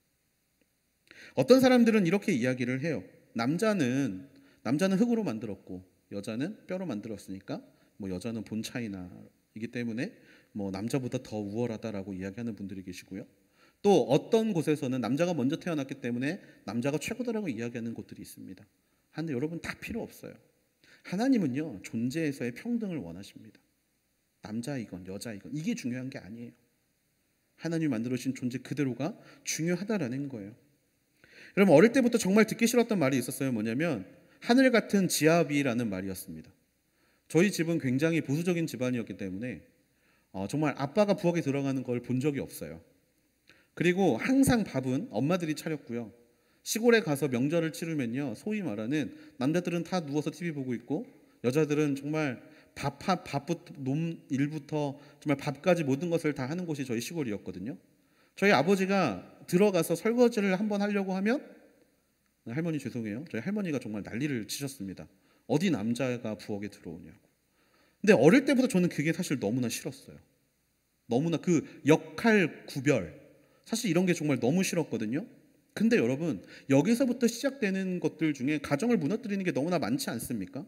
어떤 사람들은 이렇게 이야기를 해요. 남자는 흙으로 만들었고 여자는 뼈로 만들었으니까 여자는 본 차이나이기 때문에 남자보다 더 우월하다라고 이야기하는 분들이 계시고요. 또 어떤 곳에서는 남자가 먼저 태어났기 때문에 남자가 최고다라고 이야기하는 곳들이 있습니다. 하는데 여러분, 다 필요 없어요. 하나님은요, 존재에서의 평등을 원하십니다. 남자이건 여자이건 이게 중요한 게 아니에요. 하나님이 만들어주신 존재 그대로가 중요하다라는 거예요. 여러분, 어릴 때부터 정말 듣기 싫었던 말이 있었어요. 뭐냐면 하늘 같은 지아비라는 말이었습니다. 저희 집은 굉장히 보수적인 집안이었기 때문에 정말 아빠가 부엌에 들어가는 걸 본 적이 없어요. 그리고 항상 밥은 엄마들이 차렸고요. 시골에 가서 명절을 치르면요, 소위 말하는 남자들은 다 누워서 TV 보고 있고 여자들은 정말 밥부터 일부터 정말 밥까지 모든 것을 다 하는 곳이 저희 시골이었거든요. 저희 아버지가 들어가서 설거지를 한번 하려고 하면, 할머니 죄송해요, 저희 할머니가 정말 난리를 치셨습니다. 어디 남자가 부엌에 들어오냐고. 근데 어릴 때부터 저는 그게 사실 너무나 싫었어요. 너무나 그 역할 구별, 사실 이런 게 정말 너무 싫었거든요. 근데 여러분, 여기서부터 시작되는 것들 중에 가정을 무너뜨리는 게 너무나 많지 않습니까?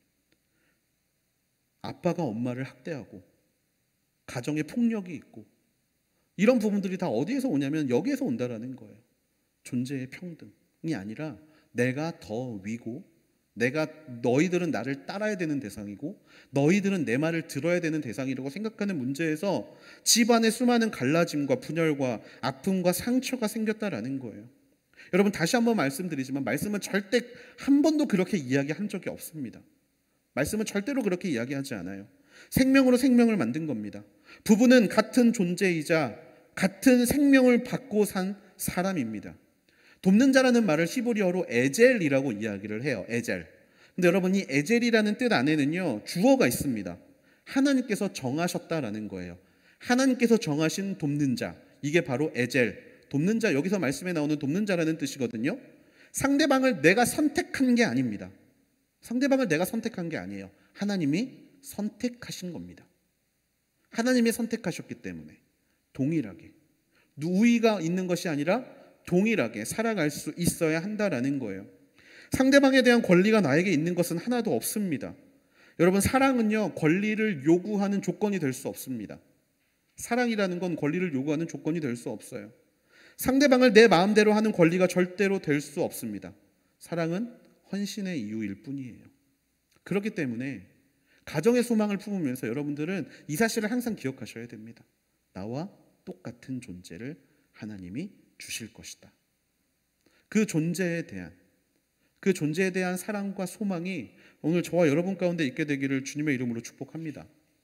아빠가 엄마를 학대하고 가정에 폭력이 있고 이런 부분들이 다 어디에서 오냐면 여기에서 온다라는 거예요. 존재의 평등이 아니라 내가 더 위고, 너희들은 나를 따라야 되는 대상이고 너희들은 내 말을 들어야 되는 대상이라고 생각하는 문제에서 집안의 수많은 갈라짐과 분열과 아픔과 상처가 생겼다라는 거예요. 여러분, 다시 한번 말씀드리지만 말씀은 절대 한 번도 그렇게 이야기한 적이 없습니다. 말씀은 절대로 그렇게 이야기하지 않아요. 생명으로 생명을 만든 겁니다. 부부는 같은 존재이자 같은 생명을 받고 산 사람입니다. 돕는 자라는 말을 히브리어로 에젤이라고 이야기를 해요. 에젤. 근데 여러분, 이 에젤이라는 뜻 안에는요, 주어가 있습니다. 하나님께서 정하셨다라는 거예요. 하나님께서 정하신 돕는 자, 이게 바로 에젤, 돕는 자. 여기서 말씀에 나오는 돕는 자라는 뜻이거든요. 상대방을 내가 선택한 게 아닙니다. 상대방을 내가 선택한 게 아니에요. 하나님이 선택하신 겁니다. 하나님이 선택하셨기 때문에 동일하게, 우위가 있는 것이 아니라 동일하게 살아갈 수 있어야 한다라는 거예요. 상대방에 대한 권리가 나에게 있는 것은 하나도 없습니다. 여러분, 사랑은요, 권리를 요구하는 조건이 될 수 없습니다. 사랑이라는 건 권리를 요구하는 조건이 될 수 없어요. 상대방을 내 마음대로 하는 권리가 절대로 될 수 없습니다. 사랑은 헌신의 이유일 뿐이에요. 그렇기 때문에 가정의 소망을 품으면서 여러분들은 이 사실을 항상 기억하셔야 됩니다. 나와 똑같은 존재를 하나님이 주실 것이다. 그 존재에 대한 사랑과 소망이 오늘 저와 여러분 가운데 있게 되기를 주님의 이름으로 축복합니다.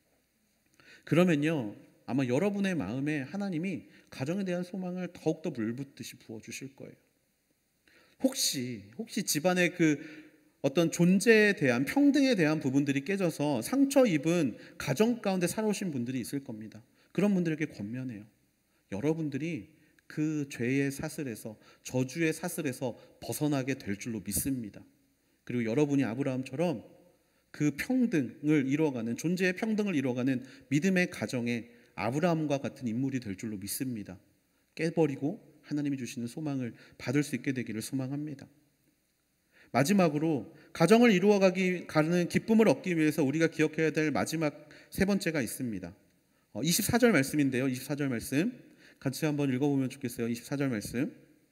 그러면요, 아마 여러분의 마음에 하나님이 가정에 대한 소망을 더욱더 물붓듯이 부어주실 거예요. 혹시 집안의 그 어떤 존재에 대한, 평등에 대한 부분들이 깨져서 상처 입은 가정 가운데 살아오신 분들이 있을 겁니다. 그런 분들에게 권면해요. 여러분들이 그 죄의 사슬에서, 저주의 사슬에서 벗어나게 될 줄로 믿습니다. 그리고 여러분이 아브라함처럼 그 평등을 이루어가는, 존재의 평등을 이루어가는 믿음의 가정에 아브라함과 같은 인물이 될 줄로 믿습니다. 깨버리고 하나님이 주시는 소망을 받을 수 있게 되기를 소망합니다. 마지막으로 가정을 이루어가는 기쁨을 얻기 위해서 우리가 기억해야 될 마지막 세 번째가 있습니다. 24절 말씀인데요. 24절 말씀 같이 한번 읽어보면 좋겠어요. 24절 말씀.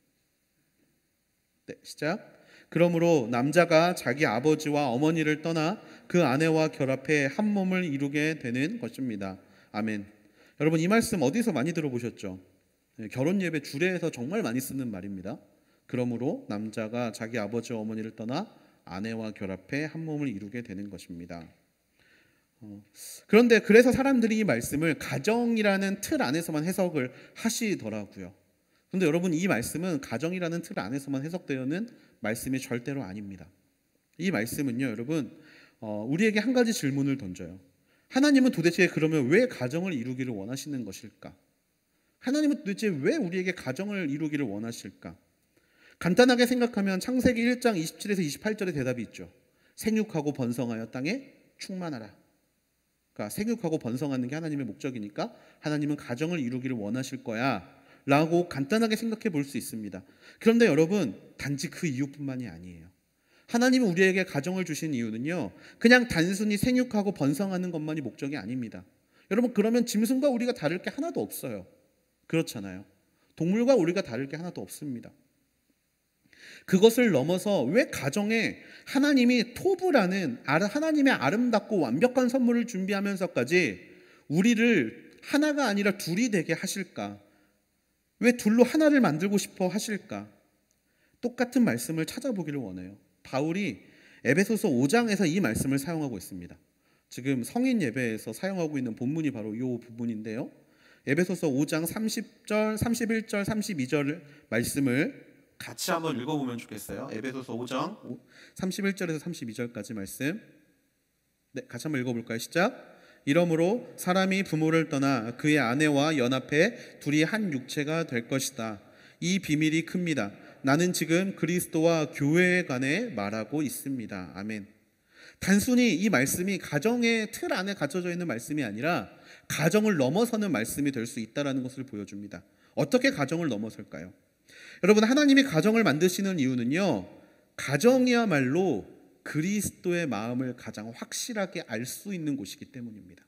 네, 시작. 그러므로 남자가 자기 아버지와 어머니를 떠나 그 아내와 결합해 한 몸을 이루게 되는 것입니다. 아멘. 여러분, 이 말씀 어디서 많이 들어보셨죠? 결혼 예배 주례에서 정말 많이 쓰는 말입니다. 그러므로 남자가 자기 아버지와 어머니를 떠나 아내와 결합해 한 몸을 이루게 되는 것입니다. 그런데 그래서 사람들이 이 말씀을 가정이라는 틀 안에서만 해석을 하시더라고요. 그런데 여러분, 이 말씀은 가정이라는 틀 안에서만 해석되어는 말씀이 절대로 아닙니다. 이 말씀은요, 여러분, 우리에게 한 가지 질문을 던져요. 하나님은 도대체 그러면 왜 가정을 이루기를 원하시는 것일까? 하나님은 도대체 왜 우리에게 가정을 이루기를 원하실까? 간단하게 생각하면 창세기 1장 27에서 28절의 대답이 있죠. 생육하고 번성하여 땅에 충만하라. 그러니까 생육하고 번성하는 게 하나님의 목적이니까 하나님은 가정을 이루기를 원하실 거야 라고 간단하게 생각해 볼 수 있습니다. 그런데 여러분, 단지 그 이유뿐만이 아니에요. 하나님은 우리에게 가정을 주신 이유는요, 그냥 단순히 생육하고 번성하는 것만이 목적이 아닙니다. 여러분, 그러면 짐승과 우리가 다를 게 하나도 없어요. 그렇잖아요. 동물과 우리가 다를 게 하나도 없습니다. 그것을 넘어서 왜 가정에 하나님이 토부라는 하나님의 아름답고 완벽한 선물을 준비하면서까지 우리를 하나가 아니라 둘이 되게 하실까? 왜 둘로 하나를 만들고 싶어 하실까? 똑같은 말씀을 찾아보기를 원해요. 바울이 에베소서 5장에서 이 말씀을 사용하고 있습니다. 지금 성인 예배에서 사용하고 있는 본문이 바로 이 부분인데요. 에베소서 5장 30절, 31절, 32절 말씀을 같이 한번 읽어보면 좋겠어요. 에베소서 5장 31절에서 32절까지 말씀. 네, 같이 한번 읽어볼까요? 시작. 이러므로 사람이 부모를 떠나 그의 아내와 연합해 둘이 한 육체가 될 것이다. 이 비밀이 큽니다. 나는 지금 그리스도와 교회에 관해 말하고 있습니다. 아멘. 단순히 이 말씀이 가정의 틀 안에 갇혀져 있는 말씀이 아니라 가정을 넘어서는 말씀이 될 수 있다는 것을 보여줍니다. 어떻게 가정을 넘어설까요? 여러분, 하나님이 가정을 만드시는 이유는요, 가정이야말로 그리스도의 마음을 가장 확실하게 알 수 있는 곳이기 때문입니다.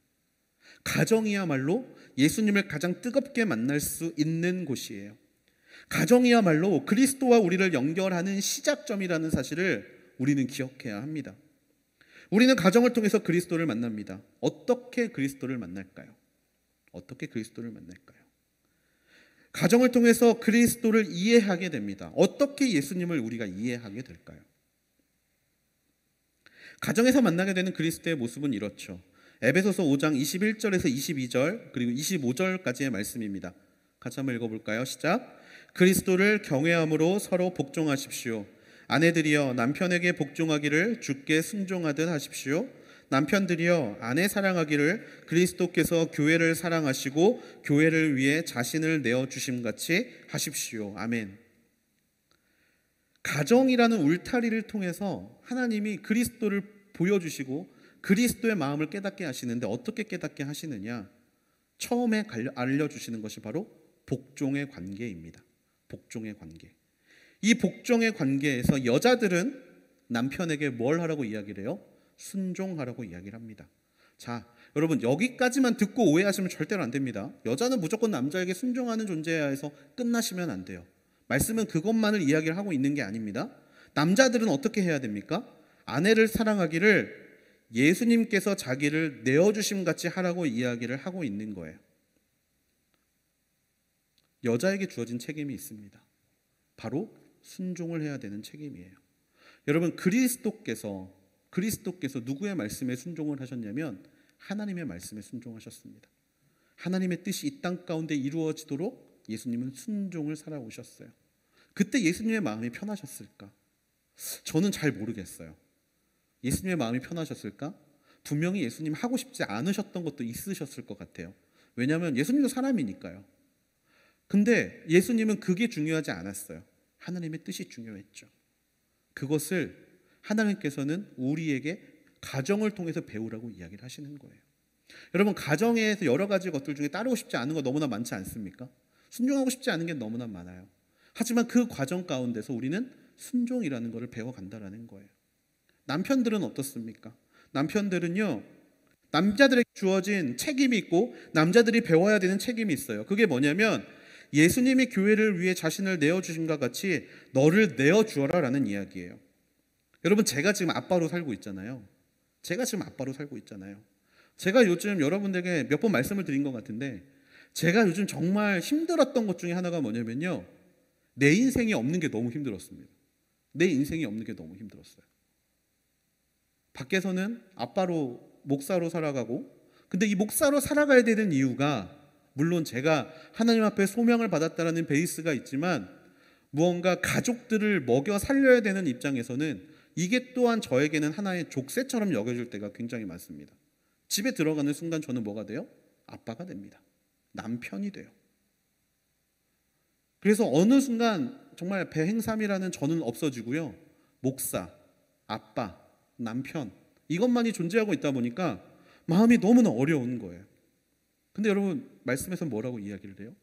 가정이야말로 예수님을 가장 뜨겁게 만날 수 있는 곳이에요. 가정이야말로 그리스도와 우리를 연결하는 시작점이라는 사실을 우리는 기억해야 합니다. 우리는 가정을 통해서 그리스도를 만납니다. 어떻게 그리스도를 만날까요? 어떻게 그리스도를 만날까요? 가정을 통해서 그리스도를 이해하게 됩니다. 어떻게 예수님을 우리가 이해하게 될까요? 가정에서 만나게 되는 그리스도의 모습은 이렇죠. 에베소서 5장 21절에서 22절 그리고 25절까지의 말씀입니다. 같이 한번 읽어볼까요? 시작. 그리스도를 경외함으로 서로 복종하십시오. 아내들이여 남편에게 복종하기를 주께 순종하듯 하십시오. 남편들이여 아내 사랑하기를 그리스도께서 교회를 사랑하시고 교회를 위해 자신을 내어주심 같이 하십시오. 아멘. 가정이라는 울타리를 통해서 하나님이 그리스도를 보여주시고 그리스도의 마음을 깨닫게 하시는데 어떻게 깨닫게 하시느냐? 처음에 알려주시는 것이 바로 복종의 관계입니다. 복종의 관계. 이 복종의 관계에서 여자들은 남편에게 뭘 하라고 이야기를 해요? 순종하라고 이야기를 합니다. 자, 여러분, 여기까지만 듣고 오해하시면 절대로 안 됩니다. 여자는 무조건 남자에게 순종하는 존재야 해서 끝나시면 안 돼요. 말씀은 그것만을 이야기를 하고 있는 게 아닙니다. 남자들은 어떻게 해야 됩니까? 아내를 사랑하기를 예수님께서 자기를 내어주심 같이 하라고 이야기를 하고 있는 거예요. 여자에게 주어진 책임이 있습니다. 바로 순종을 해야 되는 책임이에요. 여러분, 그리스도께서 누구의 말씀에 순종을 하셨냐면 하나님의 말씀에 순종하셨습니다. 하나님의 뜻이 이 땅 가운데 이루어지도록 예수님은 순종을 살아오셨어요. 그때 예수님의 마음이 편하셨을까? 저는 잘 모르겠어요. 예수님의 마음이 편하셨을까? 분명히 예수님 하고 싶지 않으셨던 것도 있으셨을 것 같아요. 왜냐하면 예수님도 사람이니까요. 근데 예수님은 그게 중요하지 않았어요. 하나님의 뜻이 중요했죠. 그것을 하나님께서는 우리에게 가정을 통해서 배우라고 이야기를 하시는 거예요. 여러분, 가정에서 여러 가지 것들 중에 따르고 싶지 않은 거 너무나 많지 않습니까? 순종하고 싶지 않은 게 너무나 많아요. 하지만 그 과정 가운데서 우리는 순종이라는 것을 배워간다는 거예요. 남편들은 어떻습니까? 남편들은요, 남자들에게 주어진 책임이 있고 남자들이 배워야 되는 책임이 있어요. 그게 뭐냐면 예수님이 교회를 위해 자신을 내어주신과 같이 너를 내어주어라 라는 이야기예요. 여러분, 제가 지금 아빠로 살고 있잖아요. 제가 요즘 여러분들에게 몇 번 말씀을 드린 것 같은데 제가 요즘 정말 힘들었던 것 중에 하나가 뭐냐면요, 내 인생이 없는 게 너무 힘들었습니다. 밖에서는 아빠로 목사로 살아가고, 근데 이 목사로 살아가야 되는 이유가 물론 제가 하나님 앞에 소명을 받았다는 베이스가 있지만 무언가 가족들을 먹여 살려야 되는 입장에서는 이게 또한 저에게는 하나의 족쇄처럼 여겨질 때가 굉장히 많습니다. 집에 들어가는 순간 저는 뭐가 돼요? 아빠가 됩니다. 남편이 돼요. 그래서 어느 순간 정말 배행삼이라는 저는 없어지고요. 목사, 아빠, 남편 이것만이 존재하고 있다 보니까 마음이 너무나 어려운 거예요. 근데 여러분 말씀에서 뭐라고 이야기를 해요?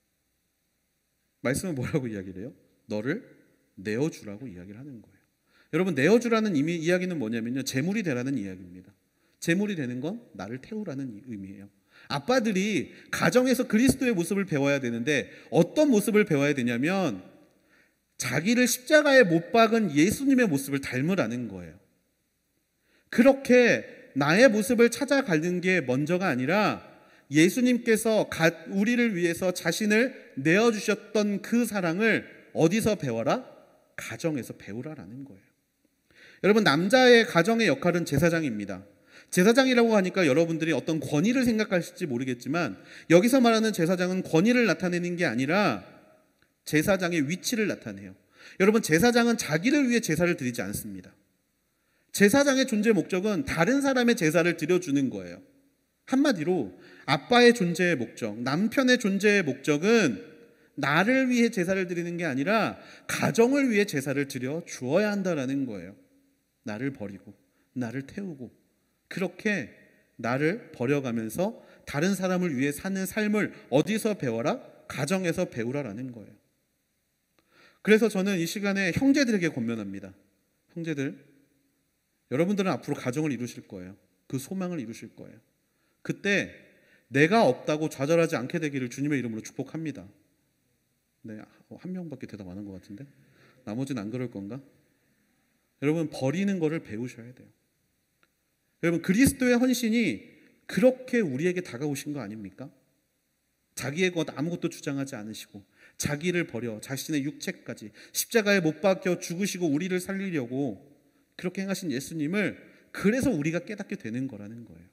말씀은 뭐라고 이야기를 해요? 너를 내어주라고 이야기를 하는 거예요. 여러분 내어주라는 이야기는 뭐냐면요. 재물이 되라는 이야기입니다. 재물이 되는 건 나를 태우라는 의미예요. 아빠들이 가정에서 그리스도의 모습을 배워야 되는데 어떤 모습을 배워야 되냐면 자기를 십자가에 못 박은 예수님의 모습을 닮으라는 거예요. 그렇게 나의 모습을 찾아가는 게 먼저가 아니라 예수님께서 우리를 위해서 자신을 내어주셨던 그 사랑을 어디서 배워라? 가정에서 배우라라는 거예요. 여러분 남자의 가정의 역할은 제사장입니다. 제사장이라고 하니까 여러분들이 어떤 권위를 생각하실지 모르겠지만 여기서 말하는 제사장은 권위를 나타내는 게 아니라 제사장의 위치를 나타내요. 여러분 제사장은 자기를 위해 제사를 드리지 않습니다. 제사장의 존재 목적은 다른 사람의 제사를 드려주는 거예요. 한마디로 아빠의 존재의 목적, 남편의 존재의 목적은 나를 위해 제사를 드리는 게 아니라 가정을 위해 제사를 드려 주어야 한다라는 거예요. 나를 버리고 나를 태우고 그렇게 나를 버려가면서 다른 사람을 위해 사는 삶을 어디서 배워라? 가정에서 배우라라는 거예요. 그래서 저는 이 시간에 형제들에게 권면합니다. 형제들, 여러분들은 앞으로 가정을 이루실 거예요. 그 소망을 이루실 거예요. 그때 내가 없다고 좌절하지 않게 되기를 주님의 이름으로 축복합니다. 네, 한 명밖에 대답 안 한 것 같은데 나머지는 안 그럴 건가? 여러분 버리는 거를 배우셔야 돼요. 여러분 그리스도의 헌신이 그렇게 우리에게 다가오신 거 아닙니까? 자기의 것 아무것도 주장하지 않으시고 자기를 버려 자신의 육체까지 십자가에 못 박혀 죽으시고 우리를 살리려고 그렇게 행하신 예수님을 그래서 우리가 깨닫게 되는 거라는 거예요.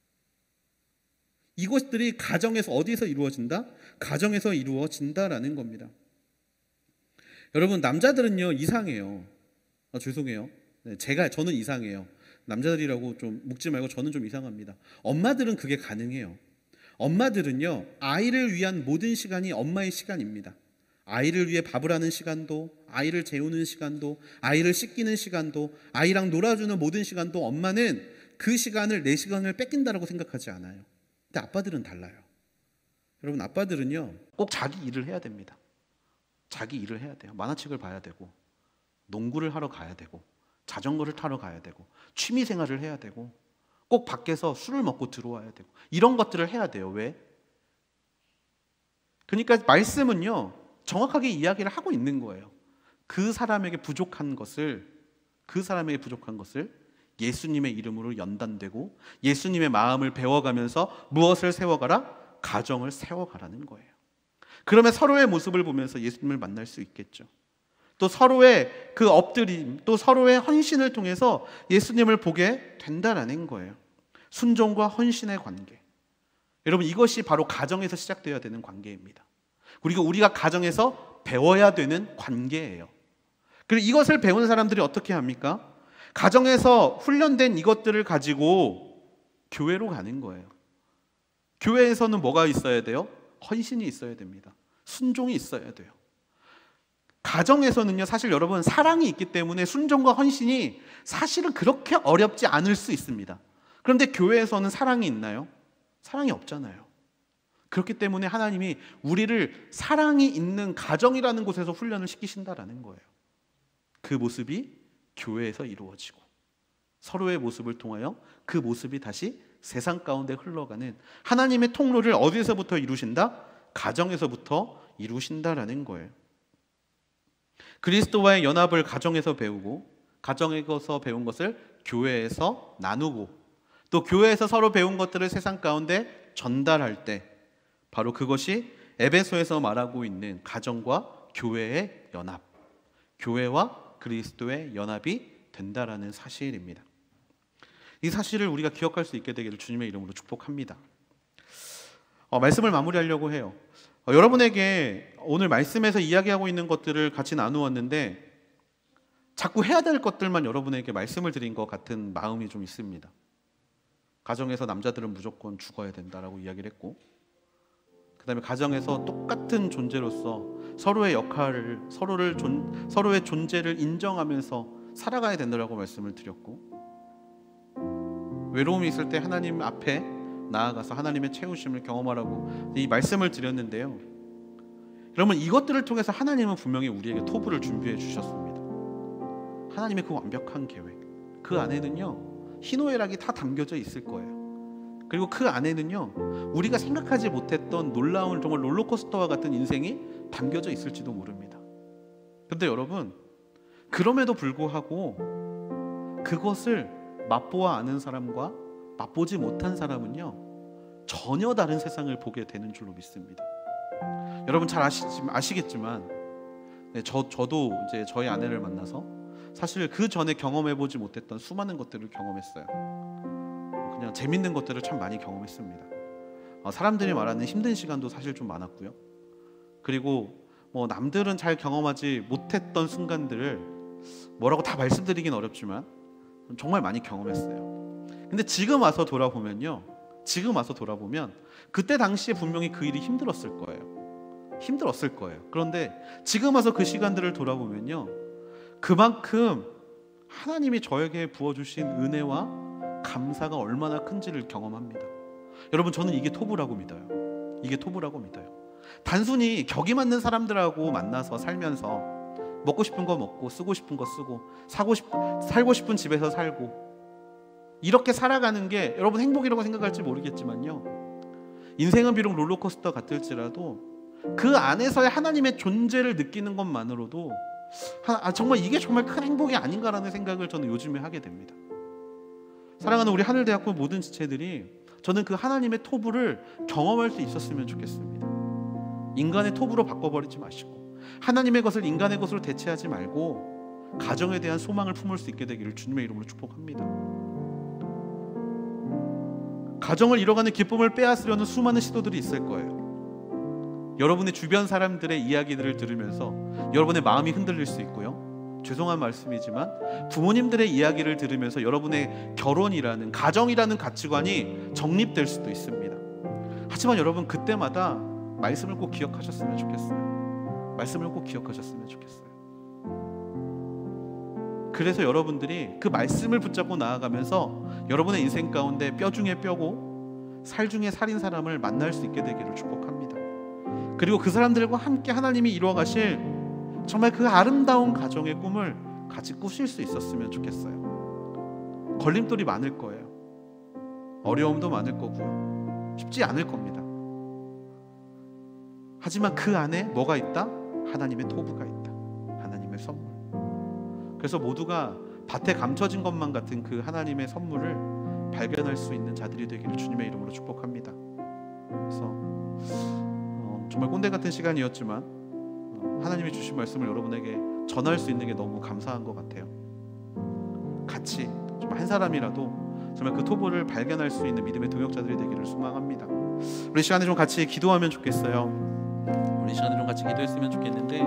이것들이 가정에서 어디서 이루어진다? 가정에서 이루어진다라는 겁니다. 여러분 남자들은요 이상해요. 죄송해요. 네, 저는 이상해요. 남자들이라고 좀 묵지 말고 저는 좀 이상합니다. 엄마들은 그게 가능해요. 엄마들은요 아이를 위한 모든 시간이 엄마의 시간입니다. 아이를 위해 밥을 하는 시간도, 아이를 재우는 시간도, 아이를 씻기는 시간도, 아이랑 놀아주는 모든 시간도 엄마는 그 시간을 내 시간을 뺏긴다라고 생각하지 않아요. 근데 아빠들은 달라요. 여러분 아빠들은요 꼭 자기 일을 해야 됩니다. 자기 일을 해야 돼요. 만화책을 봐야 되고 농구를 하러 가야 되고 자전거를 타러 가야 되고 취미 생활을 해야 되고 꼭 밖에서 술을 먹고 들어와야 되고 이런 것들을 해야 돼요. 왜? 그러니까 말씀은요 정확하게 이야기를 하고 있는 거예요. 그 사람에게 부족한 것을 예수님의 이름으로 연단되고 예수님의 마음을 배워가면서 무엇을 세워가라? 가정을 세워가라는 거예요. 그러면 서로의 모습을 보면서 예수님을 만날 수 있겠죠. 또 서로의 그 엎드림, 또 서로의 헌신을 통해서 예수님을 보게 된다라는 거예요. 순종과 헌신의 관계. 여러분 이것이 바로 가정에서 시작되어야 되는 관계입니다. 그리고 우리가 가정에서 배워야 되는 관계예요. 그리고 이것을 배우는 사람들이 어떻게 합니까? 가정에서 훈련된 이것들을 가지고 교회로 가는 거예요. 교회에서는 뭐가 있어야 돼요? 헌신이 있어야 됩니다. 순종이 있어야 돼요. 가정에서는요 사실 여러분 사랑이 있기 때문에 순종과 헌신이 사실은 그렇게 어렵지 않을 수 있습니다. 그런데 교회에서는 사랑이 있나요? 사랑이 없잖아요. 그렇기 때문에 하나님이 우리를 사랑이 있는 가정이라는 곳에서 훈련을 시키신다라는 거예요. 그 모습이 교회에서 이루어지고 서로의 모습을 통하여 그 모습이 다시 세상 가운데 흘러가는 하나님의 통로를 어디에서부터 이루신다? 가정에서부터 이루신다라는 거예요. 그리스도와의 연합을 가정에서 배우고 가정에서 배운 것을 교회에서 나누고 또 교회에서 서로 배운 것들을 세상 가운데 전달할 때 바로 그것이 에베소에서 말하고 있는 가정과 교회의 연합, 교회와 그리스도의 연합이 된다라는 사실입니다. 이 사실을 우리가 기억할 수 있게 되기를 주님의 이름으로 축복합니다. 말씀을 마무리하려고 해요. 여러분에게 오늘 말씀에서 이야기하고 있는 것들을 같이 나누었는데 자꾸 해야 될 것들만 여러분에게 말씀을 드린 것 같은 마음이 좀 있습니다. 가정에서 남자들은 무조건 죽어야 된다라고 이야기를 했고, 그 다음에 가정에서 똑같은 존재로서 서로의 역할을, 서로의 존재를 인정하면서 살아가야 된다라고 말씀을 드렸고, 외로움이 있을 때 하나님 앞에 나아가서 하나님의 채우심을 경험하라고 이 말씀을 드렸는데요. 여러분, 이것들을 통해서 하나님은 분명히 우리에게 토부를 준비해 주셨습니다. 하나님의 그 완벽한 계획, 그 안에는요 희노애락이 다 담겨져 있을 거예요. 그리고 그 안에는요 우리가 생각하지 못했던 놀라운 정말 롤러코스터와 같은 인생이 담겨져 있을지도 모릅니다. 근데 여러분, 그럼에도 불구하고 그것을 맛보아 아는 사람과 맛보지 못한 사람은요 전혀 다른 세상을 보게 되는 줄로 믿습니다. 여러분 잘 아시겠지만 저도 이제 저희 아내를 만나서 사실 그 전에 경험해보지 못했던 수많은 것들을 경험했어요. 그냥 재밌는 것들을 참 많이 경험했습니다. 사람들이 말하는 힘든 시간도 사실 좀 많았고요. 그리고 뭐 남들은 잘 경험하지 못했던 순간들을 뭐라고 다 말씀드리긴 어렵지만 정말 많이 경험했어요. 근데 지금 와서 돌아보면 그때 당시에 분명히 그 일이 힘들었을 거예요. 그런데 지금 와서 그 시간들을 돌아보면요 그만큼 하나님이 저에게 부어주신 은혜와 감사가 얼마나 큰지를 경험합니다. 여러분, 저는 이게 토부라고 믿어요. 단순히 격이 맞는 사람들하고 만나서 살면서 먹고 싶은 거 먹고 쓰고 싶은 거 쓰고 살고 싶은 집에서 살고 이렇게 살아가는 게 여러분 행복이라고 생각할지 모르겠지만요, 인생은 비록 롤러코스터 같을지라도 그 안에서의 하나님의 존재를 느끼는 것만으로도 정말 이게 정말 큰 행복이 아닌가라는 생각을 저는 요즘에 하게 됩니다. 사랑하는 우리 하늘대학교 모든 지체들이 저는 그 하나님의 토부를 경험할 수 있었으면 좋겠습니다. 인간의 토부로 바꿔버리지 마시고 하나님의 것을 인간의 것으로 대체하지 말고 가정에 대한 소망을 품을 수 있게 되기를 주님의 이름으로 축복합니다. 가정을 이뤄가는 기쁨을 빼앗으려는 수많은 시도들이 있을 거예요. 여러분의 주변 사람들의 이야기들을 들으면서 여러분의 마음이 흔들릴 수 있고요, 죄송한 말씀이지만 부모님들의 이야기를 들으면서 여러분의 결혼이라는, 가정이라는 가치관이 정립될 수도 있습니다. 하지만 여러분, 그때마다 말씀을 꼭 기억하셨으면 좋겠어요. 그래서 여러분들이 그 말씀을 붙잡고 나아가면서 여러분의 인생 가운데 뼈 중에 뼈고 살 중에 살인 사람을 만날 수 있게 되기를 축복합니다. 그리고 그 사람들과 함께 하나님이 이루어가실 정말 그 아름다운 가정의 꿈을 같이 꾸실 수 있었으면 좋겠어요. 걸림돌이 많을 거예요. 어려움도 많을 거고요. 쉽지 않을 겁니다. 하지만 그 안에 뭐가 있다? 하나님의 토부가 있다. 하나님의 선물. 그래서 모두가 밭에 감춰진 것만 같은 그 하나님의 선물을 발견할 수 있는 자들이 되기를 주님의 이름으로 축복합니다. 그래서 정말 꼰대 같은 시간이었지만 하나님이 주신 말씀을 여러분에게 전할 수 있는 게 너무 감사한 것 같아요. 같이 정말 한 사람이라도 정말 그 토부를 발견할 수 있는 믿음의 동역자들이 되기를 소망합니다. 우리 시간에 좀 같이 기도하면 좋겠어요. 우리 시간에 좀 같이 기도했으면 좋겠는데,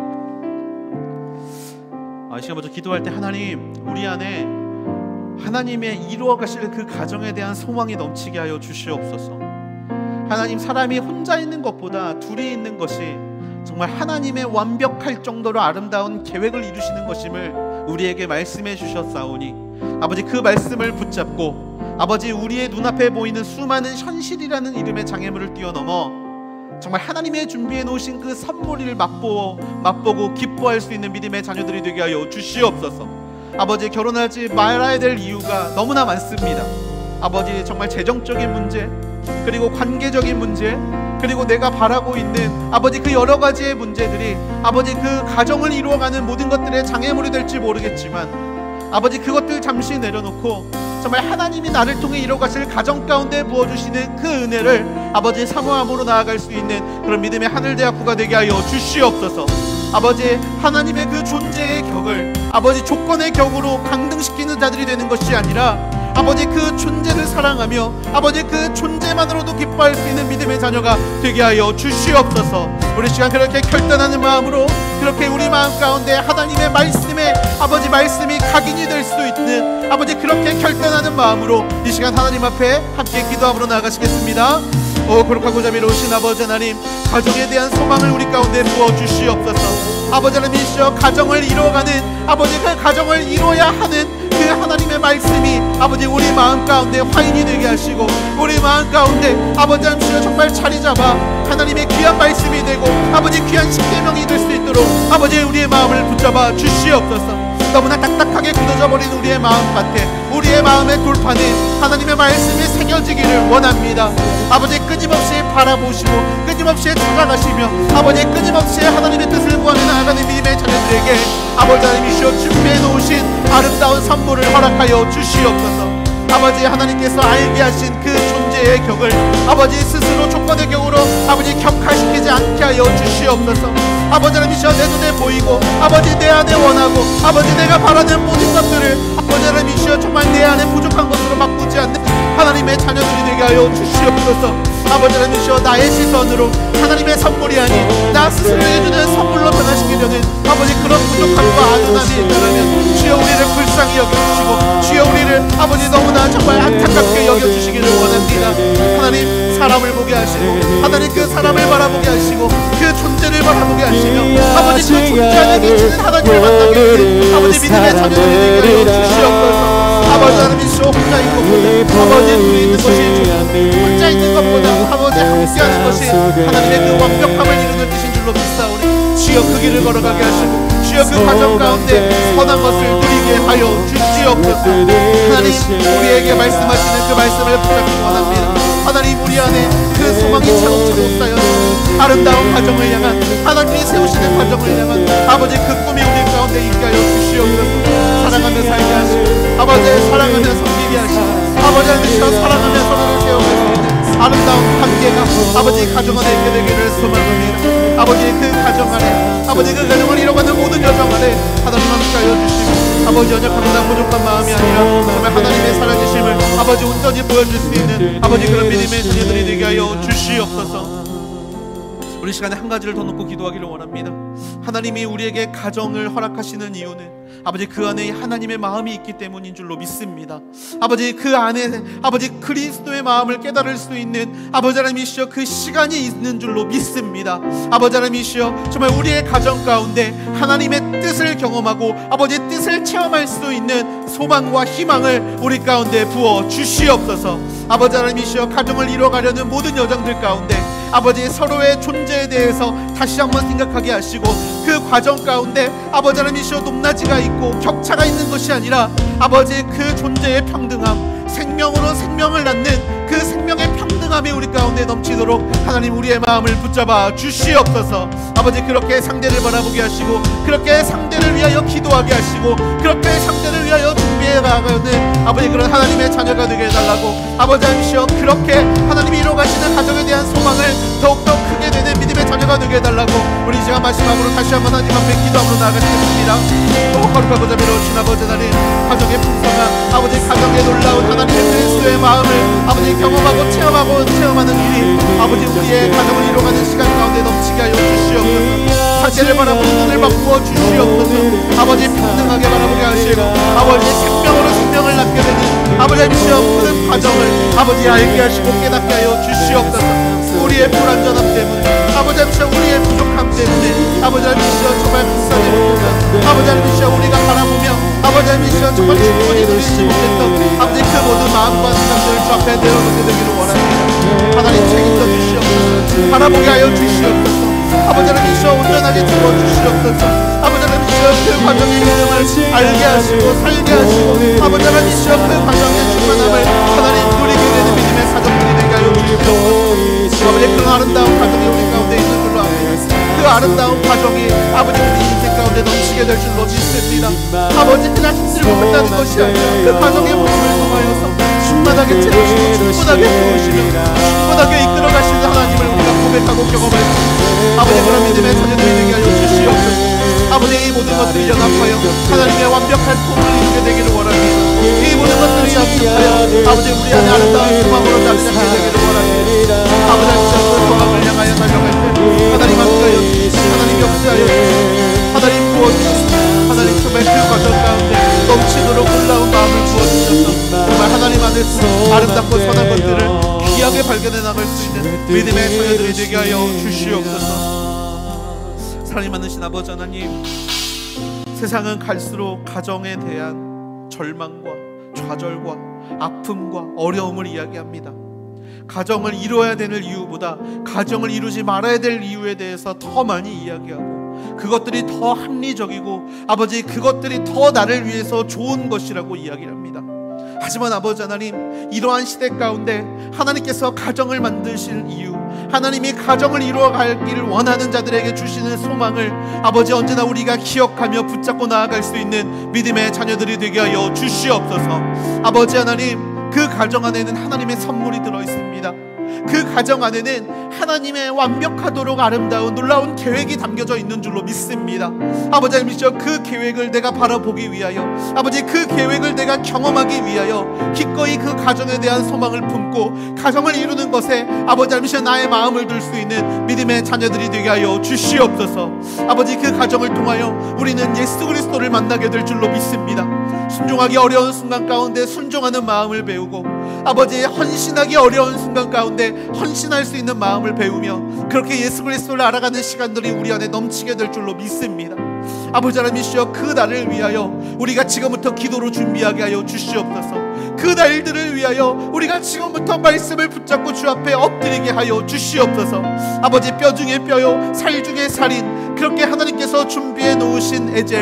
이 시간 먼저 기도할 때 하나님, 우리 안에 하나님의 이루어 가실 그 가정에 대한 소망이 넘치게 하여 주시옵소서. 하나님, 사람이 혼자 있는 것보다 둘이 있는 것이 정말 하나님의 완벽할 정도로 아름다운 계획을 이루시는 것임을 우리에게 말씀해 주셨사오니 아버지, 그 말씀을 붙잡고 아버지, 우리의 눈앞에 보이는 수많은 현실이라는 이름의 장애물을 뛰어넘어 정말 하나님의 준비해 놓으신 그 선물을 맛보고 기뻐할 수 있는 믿음의 자녀들이 되게 하여 주시옵소서. 아버지, 결혼하지 말아야 될 이유가 너무나 많습니다. 아버지, 정말 재정적인 문제, 그리고 관계적인 문제, 그리고 내가 바라고 있는 아버지 그 여러 가지의 문제들이 아버지 그 가정을 이루어가는 모든 것들의 장애물이 될지 모르겠지만 아버지, 그것들 잠시 내려놓고 정말 하나님이 나를 통해 이뤄가실 가정 가운데 부어주시는 그 은혜를 아버지 사모함으로 나아갈 수 있는 그런 믿음의 하늘대학교가 되게 하여 주시옵소서. 아버지, 하나님의 그 존재의 격을 아버지 조건의 격으로 강등시키는 자들이 되는 것이 아니라 아버지 그 존재를 사랑하며 아버지 그 존재만으로도 기뻐할 수 있는 믿음의 자녀가 되게 하여 주시옵소서. 우리 시간 그렇게 결단하는 마음으로 그렇게 우리 마음 가운데 하나님의 말씀에 아버지 말씀이 각인이 될 수 있는 아버지 그렇게 결단하는 마음으로 이 시간 하나님 앞에 함께 기도함으로 나아가시겠습니다. 거룩하고 자비로우신 아버지 하나님, 가정에 대한 소망을 우리 가운데 부어주시옵소서. 아버지 하나님이시여, 가정을 이루어가는 아버지 그 가정을 이루어야 하는 그 하나님의 말씀이 아버지 우리 마음 가운데 화인이 되게 하시고 우리 마음 가운데 아버지 하나님이시여 정말 자리 잡아 하나님의 귀한 말씀이 되고 아버지 귀한 십계명이 될 수 있도록 아버지 우리의 마음을 붙잡아 주시옵소서. 너무나 딱딱하게 굳어져버린 우리의 마음밭에 우리의 마음의 돌판에 하나님의 말씀이 새겨지기를 원합니다. 아버지 끊임없이 바라보시고 끊임없이 찾아가시며 아버지 끊임없이 하나님의 뜻을 구하며 나아가는 믿음의 자녀들에게 아버지 하나님이시여 준비해 놓으신 아름다운 선물을 허락하여 주시옵소서. 아버지 하나님께서 알게 하신 그 존재의 격을 아버지 스스로 조건의 격으로 아버지 격화시키지 않게 하여 주시옵소서. 아버지 하나님이시여 내 눈에 보이고 아버지 내 안에 원하고 아버지 내가 바라는 모든 것들을 아버지 하나님이시여 정말 내 안에 부족한 것으로 바꾸지 않는 하나님의 자녀들이 되게 하여 주시옵소서. 아버지 하나님이시여 나의 시선으로 하나님의 선물이 아닌 나 스스로 해주는 선물로 변화시키려는 아버지 그런 부족함과 아둔함이 있다면 주여 우리를 불쌍히 여겨주시고 주여 우리를 아버지 너무나 정말 안타깝게 여겨주시기를 원합니다. 하나님 사람을 보게 하시고 하나님 그 사람을 바라보게 하시고 그 존재를 바라보게 하시며 아버지 그 존재 안에 계시는 하나님을 만나게 하는 아버지 믿음의 자녀들이 되게 하여 주시옵소서. 아버지 하나님이시여 혼자 있는 것보다 아버지 둘이 있는 것이 혼자 있는 것보다 아버지 함께하는 것이 하나님의 그 완벽함을 이루는 뜻인 줄로 믿사오니 주여 그 길을 걸어가게 하시고 주여 그 과정 가운데 선한 것을 누리게 하여 주시옵소서. 하나님 우리에게 말씀하시는 그 말씀을 붙잡기 원합니다. 하나님 우리 안에 그 소망이 차곡차곡 쌓여서 아름다운 가정을 향한 하나님이 세우시는 가정을 향한 아버지 그 꿈이 우리 가운데 있게 하여 주시옵소서. 사랑하며 살게 하시고 아버지 사랑하며 섬기게 하시고 아버지 하나님이시여 사랑하며 서로를 세워갈 수 있는 아름다운 관계가 아버지 가정 안에 있게 되기를 소망합니다. 아버지 그 가정 안에 아버지 그 가정을 이뤄가는 모든 여정 안에 하나님 함께하여 주시고 아버지 연약함이나 부족한 마음이 아니라 정말 하나님의 살아계심을 아버지 온전히 보여줄 수 있는 아버지 그런 믿음의 자녀들이 되게 하여 주시옵소서. 우리 시간에 한 가지를 더 놓고 기도하기를 원합니다. 하나님이 우리에게 가정을 허락하시는 이유는 아버지 그 안에 하나님의 마음이 있기 때문인 줄로 믿습니다. 아버지 그 안에 아버지 그리스도의 마음을 깨달을 수 있는 아버지 하나님이시여 그 시간이 있는 줄로 믿습니다. 아버지 하나님이시여 정말 우리의 가정 가운데 하나님의 뜻을 경험하고 아버지 뜻을 체험할 수 있는 소망과 희망을 우리 가운데 부어 주시옵소서. 아버지 하나님이시여 가정을 이뤄가려는 모든 여정들 가운데 아버지 서로의 존재에 대해서 다시 한번 생각하게 하시고 그 과정 가운데 아버지 하나님이시여 높낮이가 있고 격차가 있는 것이 아니라 아버지 그 존재의 평등함 생명으로 생명을 낳는 그 생명의 평등함이 우리 가운데 넘치도록 하나님 우리의 마음을 붙잡아 주시옵소서. 아버지 그렇게 상대를 바라보게 하시고 그렇게 상대를 위하여 기도하게 하시고 그렇게 상대를 위하여 준비해 나가는 아버지 그런 하나님의 자녀가 되게 해달라고 아버지 하나님이시여 그렇게 하나님이 이루어가시는 가정에 대한 소망을 더욱더 크게 되는 믿음의 자녀가 되게 해달라고 우리 제가 마지막으로 다시 한번 하나님 앞에 기도함으로 나아가시겠습니다. 거룩하고 자비로우신 아버지 하나님 가정의 풍성한 아버지 가정의 놀라운 하나님의 그리스도의 마음을 아버지 경험하고 체험하는 일이 아버지 우리의 가정을 이루어가는 시간 가운데 넘치게 하여 주시옵소서. 상대를 바라보는 눈을 바꾸어 주시옵소서. 아버지 평등하게 바라보게 하시고 아버지 생명으로 생명을 낳게 되는 아버지 하나님이시여 푸른 과정을 아버지 알게 하시고 깨닫게 하여 주시옵소서. 우리의 불완전함 때문에 아버지 하나님이시여 우리의 부족함 때문에 아버지 하나님이시여 정말 불쌍히 보시며 아버지 하나님이시여 우리가 바라보며 아버지 하나님이시여 정말 충분히 누리지 못했던 아버지 그 모든 마음과 생각들을 주 앞에 내려놓게 되기를 원합니다. 하나님 책임져 주시옵소서. 바라보게 하여 주시옵소서. 아버지 하나님이시여 온전하게 채워주시옵소서. 아버지 하나님이시여 그 과정의 믿음을 알게 하시고 살게 하시고 아버지 하나님이시여 그 과정의 충만함을 하나님 누리게 되는 믿음의 가정들이 되게 하여 주시옵소서. 아버지 그런 아름다운 가정이 우리 가운데 있는 줄로 압니다. 그 아름다운 가정이 아버지 우리 인생 가운데 넘치게 될 줄로 믿습니다. 아버지 그냥 힘들고 끝나는 것이 아니라 그 가정의 모습을 통하여서 충만하게 채우시고 충분하게 부으시며 충분하게 이끌어가시는 하나님을 우리가 고백하고 경험할 수 있는 아버지 그런 믿음의 자녀들이 되게 하여 주시옵소서. 아버지 이 모든 것들을 연합하여 하나님의 완벽한 꿈을 이루게 되기를 원합니다. 이 모든 것들을 약속하여 아버지 우리 안에 아름다운 소망으로 자리 잡게 되기를 원합니다. 아버지 하나님께서 그 소망을 향하여 달려갈 때 하나님 함께하여 나아갈 수 있는 믿음의 자녀들이 되게 하여 주시옵소서. 사랑이 많으신 아버지 하나님, 세상은 갈수록 가정에 대한 절망과 좌절과 아픔과 어려움을 이야기합니다. 가정을 이루어야 되는 이유보다 가정을 이루지 말아야 될 이유에 대해서 더 많이 이야기하고, 그것들이 더 합리적이고 아버지 그것들이 더 나를 위해서 좋은 것이라고 이야기를 합니다. 하지만 아버지 하나님, 이러한 시대 가운데 하나님께서 가정을 만드실 이유, 하나님이 가정을 이루어가기를 원하는 자들에게 주시는 소망을 아버지 언제나 우리가 기억하며 붙잡고 나아갈 수 있는 믿음의 자녀들이 되게 하여 주시옵소서. 아버지 하나님, 그 가정 안에는 하나님의 선물이 들어있습니다. 그 가정 안에는 하나님의 완벽하도록 아름다운 놀라운 계획이 담겨져 있는 줄로 믿습니다. 아버지 하나님, 그 계획을 내가 바라보기 위하여, 아버지 그 계획을 내가 경험하기 위하여 기꺼이 그 가정에 대한 소망을 품고 가정을 이루는 것에 아버지 하나님 나의 마음을 둘 수 있는 믿음의 자녀들이 되게 하여 주시옵소서. 아버지 그 가정을 통하여 우리는 예수 그리스도를 만나게 될 줄로 믿습니다. 순종하기 어려운 순간 가운데 순종하는 마음을 배우고, 아버지 헌신하기 어려운 순간 가운데 헌신할 수 있는 마음을 배우며 그렇게 예수 그리스도를 알아가는 시간들이 우리 안에 넘치게 될 줄로 믿습니다. 아버지 하나님이시여, 그 날을 위하여 우리가 지금부터 기도로 준비하게 하여 주시옵소서. 그 날들을 위하여 우리가 지금부터 말씀을 붙잡고 주 앞에 엎드리게 하여 주시옵소서. 아버지, 뼈 중에 뼈요 살 중에 살인, 그렇게 하나님께서 준비해 놓으신 에젤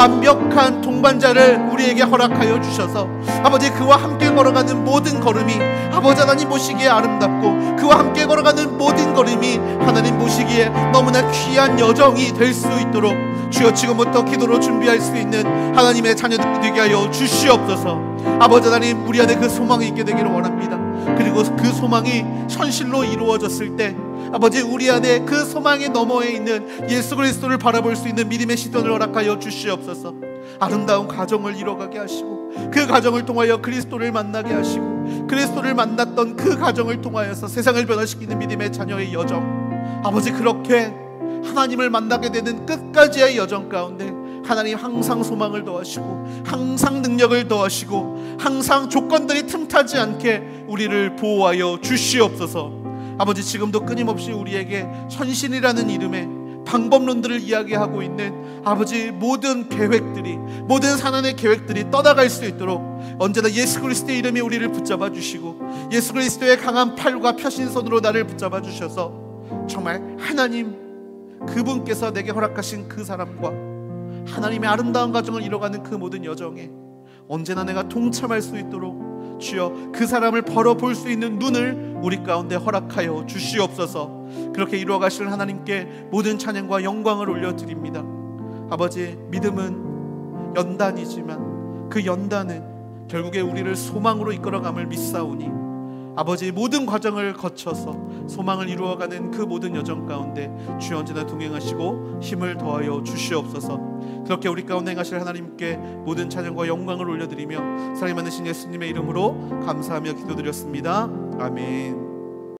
완벽한 동반자를 우리에게 허락하여 주셔서 아버지 그와 함께 걸어가는 모든 걸음이 아버지 하나님 보시기에 아름답고, 그와 함께 걸어가는 모든 걸음이 하나님 보시기에 너무나 귀한 여정이 될 수 있도록 주여 지금부터 기도로 준비할 수 있는 하나님의 자녀들이 되게 하여 주시옵소서. 아버지 하나님, 우리 안에 그 소망이 있게 되기를 원합니다. 그리고 그 소망이 현실로 이루어졌을 때 아버지 우리 안에 그 소망의 너머에 있는 예수 그리스도를 바라볼 수 있는 믿음의 시선을 허락하여 주시옵소서. 아름다운 가정을 이뤄가게 하시고, 그 가정을 통하여 그리스도를 만나게 하시고, 그리스도를 만났던 그 가정을 통하여서 세상을 변화시키는 믿음의 자녀의 여정, 아버지 그렇게 하나님을 만나게 되는 끝까지의 여정 가운데 하나님 항상 소망을 더하시고 항상 능력을 더하시고 항상 조건들이 틈타지 않게 우리를 보호하여 주시옵소서. 아버지, 지금도 끊임없이 우리에게 헌신이라는 이름의 방법론들을 이야기하고 있는 아버지 모든 계획들이, 모든 사난의 계획들이 떠나갈 수 있도록 언제나 예수 그리스도의 이름이 우리를 붙잡아 주시고 예수 그리스도의 강한 팔과 펴신 손으로 나를 붙잡아 주셔서 정말 하나님 그분께서 내게 허락하신 그 사람과 하나님의 아름다운 가정을 이뤄가는 그 모든 여정에 언제나 내가 동참할 수 있도록 주여 그 사람을 벌어볼 수 있는 눈을 우리 가운데 허락하여 주시옵소서. 그렇게 이루어가실 하나님께 모든 찬양과 영광을 올려드립니다. 아버지, 믿음은 연단이지만 그 연단은 결국에 우리를 소망으로 이끌어감을 믿사오니 아버지 모든 과정을 거쳐서 소망을 이루어가는 그 모든 여정 가운데 주여 언제나 동행하시고 힘을 더하여 주시옵소서. 그렇게 우리 가운데 행하실 하나님께 모든 찬양과 영광을 올려드리며 사랑이 많으신 예수님의 이름으로 감사하며 기도드렸습니다. 아멘.